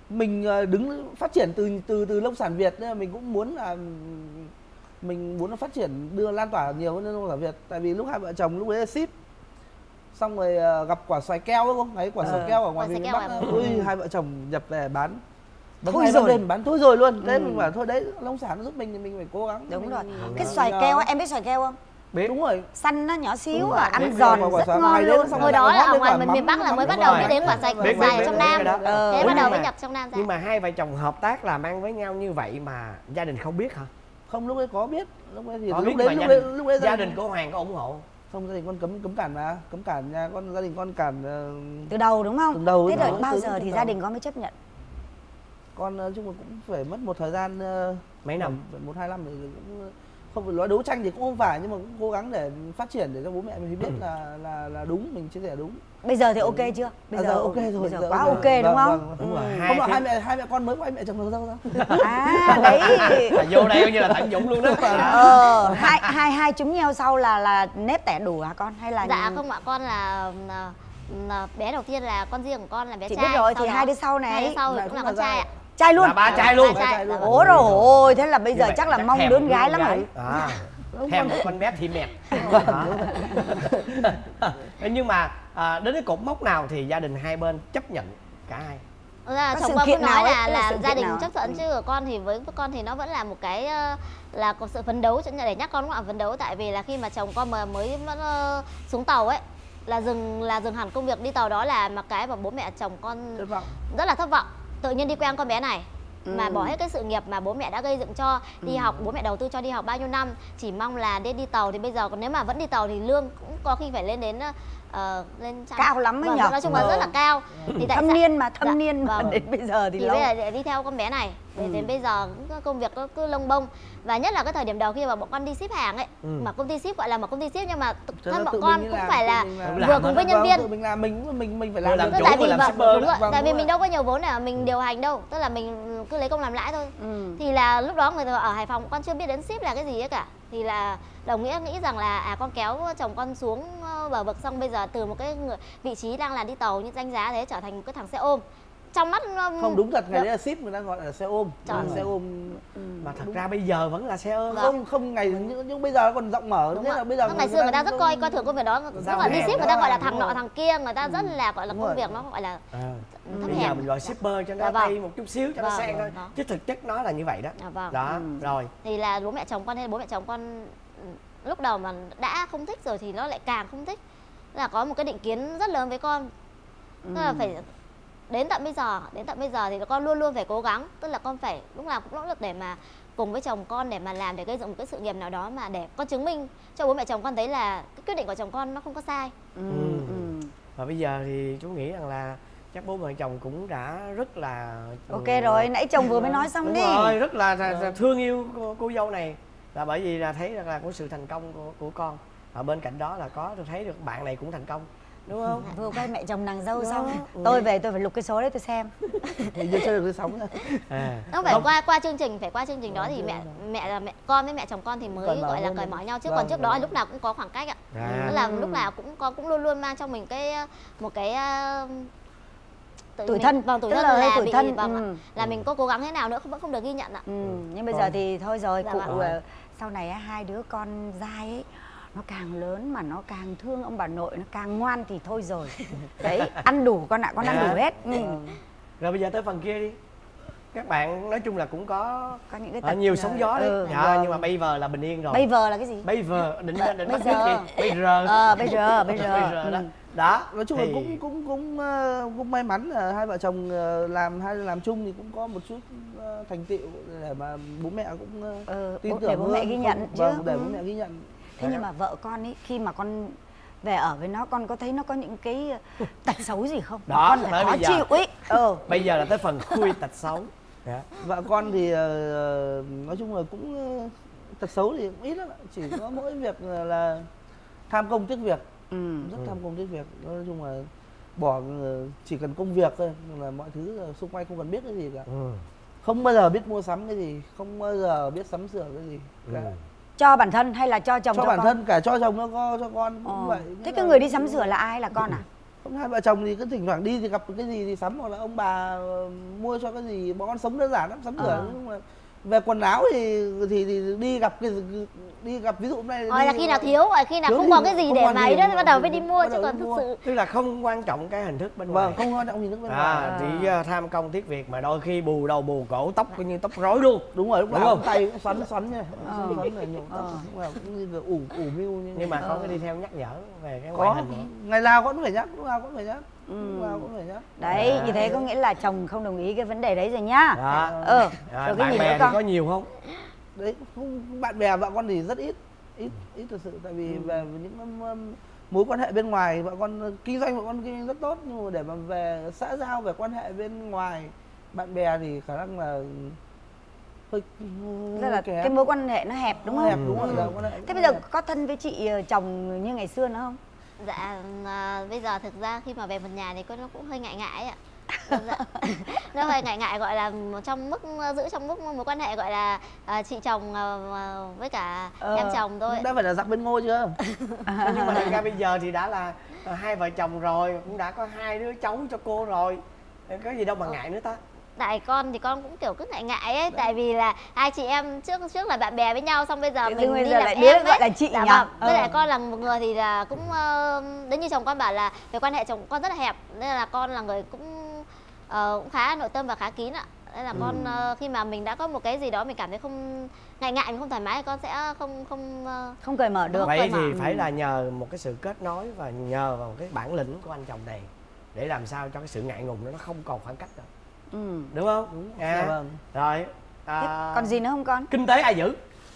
mình đứng phát triển từ từ từ nông sản Việt nên mình cũng muốn là mình muốn phát triển đưa lan tỏa nhiều hơn nông sản Việt. Tại vì lúc hai vợ chồng lúc đấy là ship xong rồi gặp quả xoài keo đúng không? Đấy quả xoài keo ở ngoài miền Bắc, ui hai vợ chồng nhập về bán thôi rồi đêm bán thôi rồi luôn. Thế ừ. mình bảo thôi đấy nông sản nó giúp mình thì mình phải cố gắng. Đúng mình, rồi. mình, cái xoài keo em biết xoài keo không? Biết. Đúng rồi. Xanh nó nhỏ xíu à, ăn giòn rất ngon luôn. Hồi đó là ở ngoài miền miền Bắc là mới bắt đầu biết đến quả xoài xoài ở trong Nam. Thế bắt đầu mới nhập trong Nam ra. Nhưng mà hai vợ chồng hợp tác làm ăn với nhau như vậy mà gia đình không biết hả? Không, lúc đấy có biết. Lúc đấy thì có lúc đấy lúc gia đấy đình, lúc đấy gia đình của Hoàng có ủng hộ? Không, gia đình con cấm cấm cản mà, cấm cản nha, con gia đình con cản uh... từ đầu đúng không? Từ đầu. Thế rồi bao giờ thì gia đình con mới chấp nhận? Con nói chung là cũng phải mất một thời gian uh, mấy năm, một hai năm thì cũng không phải nói đấu tranh thì cũng không phải, nhưng mà cũng cố gắng để phát triển để cho bố mẹ mình biết là là là đúng, mình chia sẻ đúng. Bây giờ thì ok chưa? Bây à, giờ ok rồi, bây giờ giờ quá okay. ok đúng vâng, không? Vâng, đúng rồi. Ừ. Hai, hai mẹ hai mẹ con mới quay mẹ chồng được dâu sao? À đấy. À, vô đây như là tận dụng luôn đó. Ờ, hai hai hai chúng nhau sau là là nếp tẻ đủ hả con hay là? Dạ không ạ, con là, là, là bé đầu tiên là con riêng của con là bé chị trai. biết rồi thì đó, hai đứa sau này. Hai đứa sau thì cũng là con trai ạ. Trai luôn. Là ba trai luôn. Ba trai. Ủa rồi ôi, thế là bây giờ chắc là mong đứa gái lắm rồi. À, thèm một con bé thị mẹt. Nhưng mà à, đến cái cột mốc nào thì gia đình hai bên chấp nhận cả hai? Là chồng con cũng nói là là gia đình chấp thuận, chứ của con thì với con thì nó vẫn là một cái là có sự phấn đấu để nhắc con cũng là phấn đấu. Tại vì là khi mà chồng con mà mới xuống tàu ấy là dừng là dừng hẳn công việc đi tàu, đó là một cái mà bố mẹ chồng con rất là thất vọng. Tự nhiên đi quen con bé này ừ. mà bỏ hết cái sự nghiệp mà bố mẹ đã gây dựng cho, đi ừ. học, bố mẹ đầu tư cho đi học bao nhiêu năm, chỉ mong là đến đi tàu. Thì bây giờ còn nếu mà vẫn đi tàu thì lương cũng có khi phải lên đến uh, lên trăm. Cao lắm ấy nhỉ? Nói chung là rất là cao. Thì tại thâm sao? niên mà thâm dạ, niên mà vâng. đến bây giờ thì, thì lâu. bây giờ để đi theo con bé này để ừ. đến bây giờ công việc cứ, cứ lông bông. Và nhất là cái thời điểm đầu khi mà bọn con đi ship hàng ấy, ừ. mà công ty ship gọi là một công ty ship nhưng mà thân bọn con cũng làm, phải là vừa cùng với nhân viên. Mình làm mình mình mình phải làm. làm chủ, tại vì làm shipper, đúng rồi. Tại vì mình đâu có nhiều vốn để mình điều hành đâu, tức là mình cứ lấy công làm lãi thôi. Ừ. Thì là lúc đó người ta ở Hải Phòng con chưa biết đến ship là cái gì ấy cả, thì là đồng nghĩa nghĩ rằng là à con kéo chồng con xuống bờ vực, xong bây giờ từ một cái người, vị trí đang là đi tàu như danh giá thế trở thành một cái thằng xe ôm. Trong mắt không đúng thật, ngày đấy là ship người ta gọi là xe ôm. Ừ. Xe ôm ừ. mà thật đúng. Ra bây giờ vẫn là xe ôm. Không không ngày nhưng, nhưng bây giờ còn rộng mở. Thế là bây giờ ngày xưa người ta rất coi coi thường công việc đó, tức là đi ship người ta gọi là thằng nọ thằng kia, người ta rất là gọi là công việc nó gọi là à. Bây giờ mình gọi shipper cho nó tay một chút xíu cho nó sang thôi, chứ thực chất nó là như vậy đó. Đó rồi. Thì là bố mẹ chồng con hay bố mẹ chồng con lúc đầu mà đã không thích rồi thì nó lại càng không thích, là có một cái định kiến rất lớn với con, tức là phải đến tận bây giờ đến tận bây giờ thì con luôn luôn phải cố gắng, tức là con phải lúc nào cũng nỗ lực để mà cùng với chồng con để mà làm, để gây dựng một cái sự nghiệp nào đó mà để con chứng minh cho bố mẹ chồng con thấy là cái quyết định của chồng con nó không có sai. Ừ. Ừ. Và bây giờ thì chú nghĩ rằng là chắc bố mẹ chồng cũng đã rất là ok rồi, nãy chồng vừa mới nói xong đúng đi rồi, rất là, là thương yêu cô, cô dâu này, là bởi vì là thấy rằng là có sự thành công của, của con, và bên cạnh đó là có tôi thấy được bạn này cũng thành công, đúng không? Vừa quay mẹ chồng nàng dâu xong ừ. tôi về tôi phải lục cái số đấy tôi xem. Hình như chưa được cái sóng nữa. À. Nó phải qua qua chương trình, phải qua chương trình đó thì mẹ mẹ là mẹ con với mẹ chồng con thì mới Còn gọi là cởi mở nhau, chứ vâng, còn trước đó lúc nào cũng có khoảng cách ạ. À. Tức là lúc nào cũng có cũng luôn luôn mang trong mình cái một cái Tự tuổi thân, vâng, tuổi thân là, là tuổi bị, thân vâng, ừ. là mình có cố gắng thế nào nữa cũng vẫn không được ghi nhận ạ. Ừ. Nhưng bây giờ ừ. thì thôi rồi, dạ cụ vâng. sau này hai đứa con dai ấy nó càng lớn mà nó càng thương ông bà nội, nó càng ngoan thì thôi rồi. Đấy, ăn đủ con ạ, con à. ăn đủ hết. Ừ. Rồi bây giờ tới phần kia đi. Các bạn nói chung là cũng có, có những cái nhiều sóng gió đấy. Ừ, dạ, nhưng mà bây giờ là bình yên rồi. Bây giờ là cái gì? Bây giờ định định bây giờ. Bây giờ. Ờ, bây giờ, bây giờ. Bây giờ đó. Đó, nói chung thì... là cũng cũng cũng cũng may mắn là hai vợ chồng làm hai làm chung thì cũng có một chút thành tựu để mà bố mẹ cũng ừ, tin tưởng để bố mẹ ghi nhận không, chứ. Vâng, để bố mẹ ghi nhận. Thế nhưng mà vợ con ấy khi mà con về ở với nó, con có thấy nó có những cái tật xấu gì không? Đó, con phải khó chịu ấy. Ừ. Bây giờ là tới phần khui tật xấu. Yeah. Vợ con thì uh, nói chung là cũng uh, tật xấu thì cũng ít lắm, chỉ có mỗi việc là tham công tiếc việc. Ừ. Rất tham công tiếc việc, nói chung là bỏ chỉ cần công việc thôi, là mọi thứ xung quanh không cần biết cái gì cả. Ừ. Không bao giờ biết mua sắm cái gì, không bao giờ biết sắm sửa cái gì cả. Ừ. Cho bản thân hay là cho chồng cho, cho bản con? thân, cả cho chồng nó có cho con cũng ờ. vậy. Thế cái người đi sắm sửa là ai, là con à? Không, hai vợ chồng thì cứ thỉnh thoảng đi thì gặp cái gì thì sắm, hoặc là ông bà mua cho cái gì, bọn con sống đơn giản lắm, sắm sửa. À. Nhưng mà về quần áo thì thì, thì đi gặp cái đi gặp ví dụ hôm nay rồi là khi nào thiếu rồi, khi nào không còn cái gì để mà ấy đó thì bắt đầu mới đi mua, chứ còn thực sự tức là không quan trọng cái hình thức bên ngoài. Vâng, không quan trọng hình thức bên à, ngoài. chỉ uh, tham công tiếc việc, mà đôi khi bù đầu bù cổ, tóc coi như tóc rối luôn. Đúng rồi, lúc đúng nào không? tay cũng xoắn xoắn nha, Ờ. xoắn là nhổ tóc, lúc nào cũng như là ủ ủ mưu như. Nhưng mà ờ. có cái đi theo nhắc nhở về cái ngoại có hình nữa. ngày nào cũng phải nhắc, lúc nào cũng phải nhắc. Ừ. Lúc nào cũng phải nhắc. Đấy, À. như thế có nghĩa là chồng không đồng ý cái vấn đề đấy rồi nhá. Đó. Ừ. À, Rồi cái bạn gì bè nữa thì con? có nhiều không? Đấy, không, bạn bè vợ con thì rất ít, ít ít thật sự, tại vì ừ. về những um, um, mối quan hệ bên ngoài vợ con kinh doanh, vợ con kinh doanh rất tốt, nhưng mà để mà về xã giao, về quan hệ bên ngoài bạn bè thì khả năng là hơi Tức là kém. cái mối quan hệ nó hẹp đúng không? Hẹp, đúng rồi, ừ. là quan hệ Thế bây giờ có thân với chị chồng như ngày xưa nữa không? dạ à, bây giờ thực ra khi mà về một nhà thì con nó cũng hơi ngại ngại ạ. Dạ. Nó hơi ngại ngại, gọi là trong mức giữ trong mức mối quan hệ gọi là à, chị chồng à, với cả ờ, em chồng thôi. Đã phải là giặc bên ngôi chưa? Nhưng mà thật ra bây giờ thì đã là à, hai vợ chồng rồi, cũng đã có hai đứa cháu cho cô rồi, có gì đâu mà ngại nữa ta. Tại con thì con cũng kiểu cứ ngại ngại ấy. Đấy. Tại vì là hai chị em trước trước là bạn bè với nhau, xong bây giờ Thế mình bây đi giờ làm lại em gọi ấy. là chị Dạ nhỉ? vâng. Với ờ. lại con là một người thì là cũng uh, đến như chồng con bảo là về quan hệ chồng con rất là hẹp, nên là con là người cũng uh, cũng khá nội tâm và khá kín ạ. Nên là ừ. con uh, khi mà mình đã có một cái gì đó mình cảm thấy không ngại ngại, mình không thoải mái thì con sẽ không không uh, không cởi mở được. Vậy thì mở. phải là nhờ một cái sự kết nối và nhờ vào cái bản lĩnh của anh chồng này để làm sao cho cái sự ngại ngùng đó nó không còn khoảng cách nữa. Ừ. Đúng không? Đúng. À, vâng. Rồi à, Thế còn gì nữa không con? Kinh tế ai giữ?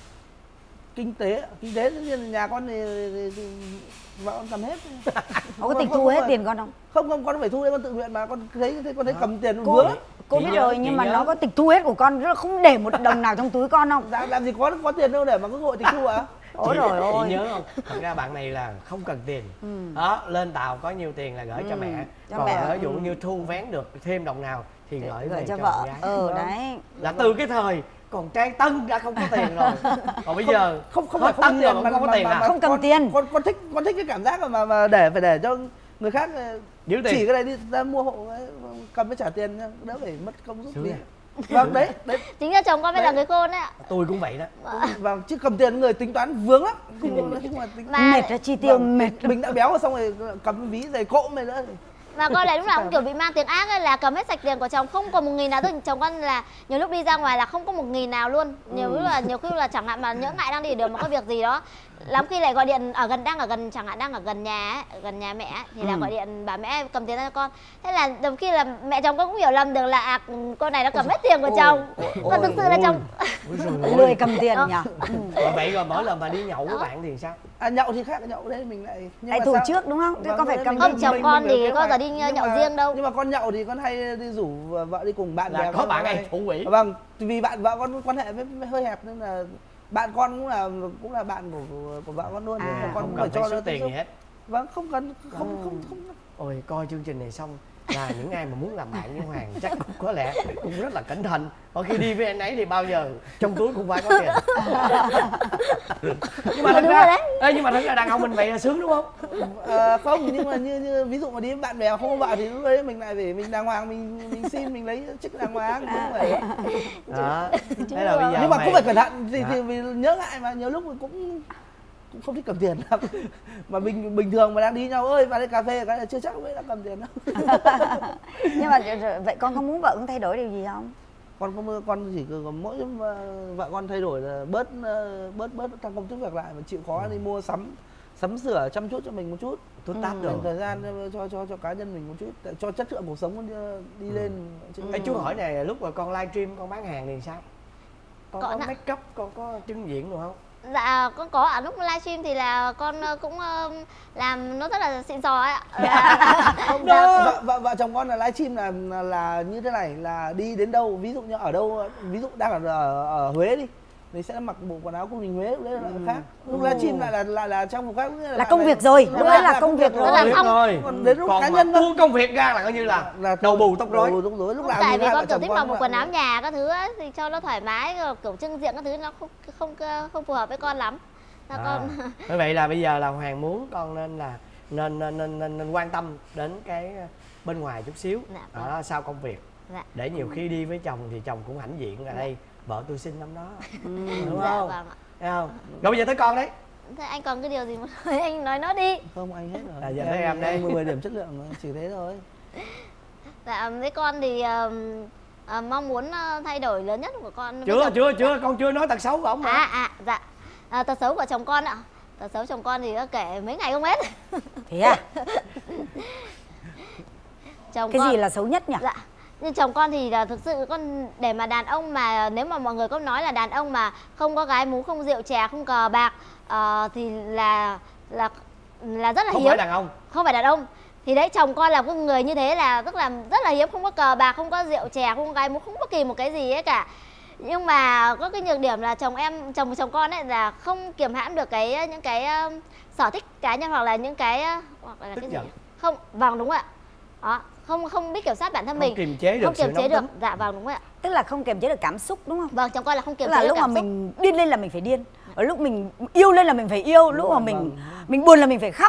Kinh tế, kinh tế nhà con thì, thì, thì vợ con cầm hết. Không có tịch thu hết tiền con không? Không, không, con phải thu để con tự nguyện mà, con thấy thấy con thấy cầm tiền cô, vướng. Cô biết rồi, nhưng mà nó có tịch thu hết của con, nó không để một đồng nào trong túi con không? Dạ, làm gì có có tiền đâu để mà cứ gọi tịch thu à? Ôi rồi ôi. Chị nhớ không? Thật ra bạn này là không cần tiền. Ừ. Đó, lên tàu có nhiều tiền là gửi ừ. cho mẹ. Cho còn mẹ. Ví dụ như thu vén được thêm đồng nào thì gửi, gửi cho, cho vợ. Gái. Ừ đấy. Là từ cái thời còn Trang Tân đã không có tiền rồi. Còn bây giờ không không phải không Tân tiền mà mà không có tiền à? Không cầm tiền. Con con thích con thích cái cảm giác mà mà để phải để cho người khác giữ tiền. Chỉ cái này đi ra mua hộ cầm với trả tiền nhá, đỡ phải mất công rút tiền. Vâng, đấy, đấy. Chính là chồng con mới là người khôn đấy ạ. Tôi cũng vậy đó. Vâng, chứ cầm tiền người tính toán vướng lắm. Không, nói chung là tính mà mệt ra chi tiêu vâng, mệt. Mình đã béo rồi xong rồi cầm ví giày cộm này nữa. Và con này lúc nào cũng kiểu bị mang tiếng ác ấy, là cầm hết sạch tiền của chồng, không còn một nghìn nào. Tức chồng con là nhiều lúc đi ra ngoài là không có một nghìn nào luôn. Nhiều lúc là nhiều khi là chẳng hạn mà nhỡ ngại đang đi đường mà có việc gì đó, lắm khi lại gọi điện ở gần đang ở gần chẳng hạn đang ở gần nhà ấy, ở gần nhà mẹ ấy, thì là ừ. gọi điện bà mẹ cầm tiền ra cho con. Thế là đôi khi là mẹ chồng con cũng hiểu lầm được là à, cô này nó cầm hết tiền của chồng. Còn thực sự là chồng lười cầm tiền nhỉ. Ừ. Vậy rồi mỗi lần mà đi nhậu với bạn thì sao? À, nhậu thì khác, nhậu đấy mình lại lại thủ trước đúng không? Thế con phải cầm. Không, chồng con thì có giờ đi nhậu riêng đâu. Nhưng mà con nhậu thì con hay đi rủ vợ đi cùng bạn bè. Có bạn ấy thủ quỹ. Vâng, vì bạn vợ con quan hệ với hơi hẹp nên là bạn con cũng là cũng là bạn của của vợ con luôn. À, con không cần cho số tiền gì hết. Vâng, không cần không không không, không. Ôi, coi chương trình này xong là những ai mà muốn làm bạn với Hoàng chắc cũng có lẽ cũng rất là cẩn thận. Còn khi đi với anh ấy thì bao giờ trong túi cũng phải có tiền. nhưng mà thật ra ê, nhưng mà thật ra đàn ông mình vậy là sướng đúng không? À, không, nhưng mà như, như ví dụ mà đi với bạn bè không có vợ thì lúc đấy mình lại phải mình đàng hoàng, mình mình xin mình lấy chức đàng hoàng cũng vậy. Đó. Thế là bây giờ nhưng mà mày... cũng phải cẩn thận thì, thì vì nhớ ngại mà nhiều lúc mình cũng cũng không thích cầm tiền lắm. Mà bình bình thường mà đang đi nhau ơi vào đây cà phê cái là chưa chắc mới đã cầm tiền đâu. Nhưng mà vậy con không muốn vợ con thay đổi điều gì không? Con có con chỉ có mỗi vợ con thay đổi là bớt bớt bớt tăng công chức việc lại và chịu khó ừ. đi mua sắm sắm sửa chăm chút cho mình một chút, tốt tát dành thời gian cho cho cho cá nhân mình một chút, cho chất lượng cuộc sống đi, đi ừ. lên. Chứ Ê, chú hỏi này, lúc mà con livestream con bán hàng thì sao? Con có, có make up, con có trưng diện được không? Dạ con có, ở lúc livestream thì là con cũng uh, làm nó rất là xịn sò ấy ạ. Không đâu. Vợ, vợ, vợ chồng con là livestream là, là là như thế này, là đi đến đâu, ví dụ như ở đâu, ví dụ đang ở, ở, ở Huế đi thì sẽ mặc bộ quần áo của mình Huế, đấy là ừ. khác. Lúc ừ. livestream là, là là là trong một khác là, là công việc rồi, lúc đấy là, là công việc rồi. Là xong rồi. Còn đến lúc còn cá nhân buông công việc ra là coi như là, là đầu bù tóc rối. Đúng rồi, lúc nào tại vì con kiểu thích mặc một quần áo nhà các thứ ấy, thì cho nó thoải mái, kiểu trưng diện các thứ nó không không không phù hợp với con lắm. Là à. con Vậy là bây giờ là Hoàng muốn con nên là nên nên nên nên, nên quan tâm đến cái bên ngoài chút xíu. Dạ, đó, vâng. sau công việc. Dạ. Để nhiều khi đi với chồng thì chồng cũng hãnh diện là Dạ. đây vợ tôi xinh lắm đó. Ừ. Đúng Dạ, không? vâng ạ. Thấy không? Rồi bây giờ tới con đấy. Thế anh còn cái điều gì mà nói anh nói nó đi. Không, anh hết rồi. À, giờ tới em đây. mười điểm chất lượng chỉ thế thôi. Dạ, với con thì uh, uh, mong muốn uh, thay đổi lớn nhất của con. Chưa, chưa, chưa, con chưa nói tật xấu của ông mà. À, à, dạ. À, tật xấu của chồng con ạ. Tật xấu chồng con thì kể mấy ngày không hết. Thế à? Chồng Cái con... gì là xấu nhất nhỉ? Dạ. Nhưng chồng con thì là thực sự con để mà đàn ông mà nếu mà mọi người có nói là đàn ông mà không có gái mú, không rượu chè, không cờ bạc uh, thì là là là rất là không hiếm. Không phải đàn ông. Không phải đàn ông. Thì đấy, chồng con là một người như thế là rất là rất là hiếm, không có cờ bạc, không có rượu chè, không có gái mú, không có bất kỳ một cái gì ấy cả. Nhưng mà có cái nhược điểm là chồng em, chồng chồng con ấy là không kiềm hãm được cái những cái uh, sở thích cá nhân hoặc là những cái uh, hoặc là Tức cái giận. gì? Không, vâng đúng ạ. Đó, không không biết kiểm soát bản thân Không mình. kiềm chế được Không kiềm sự chế nóng được. tính. Dạ vâng đúng rồi ạ. Tức là không kiềm chế được cảm xúc đúng không? Vâng, chồng con là không kiềm Tức chế là được lúc mà cảm xúc. mình điên lên là mình phải điên, ở lúc mình yêu lên là mình phải yêu, lúc Đúng mà rồi, mình vâng. mình buồn là mình phải khóc.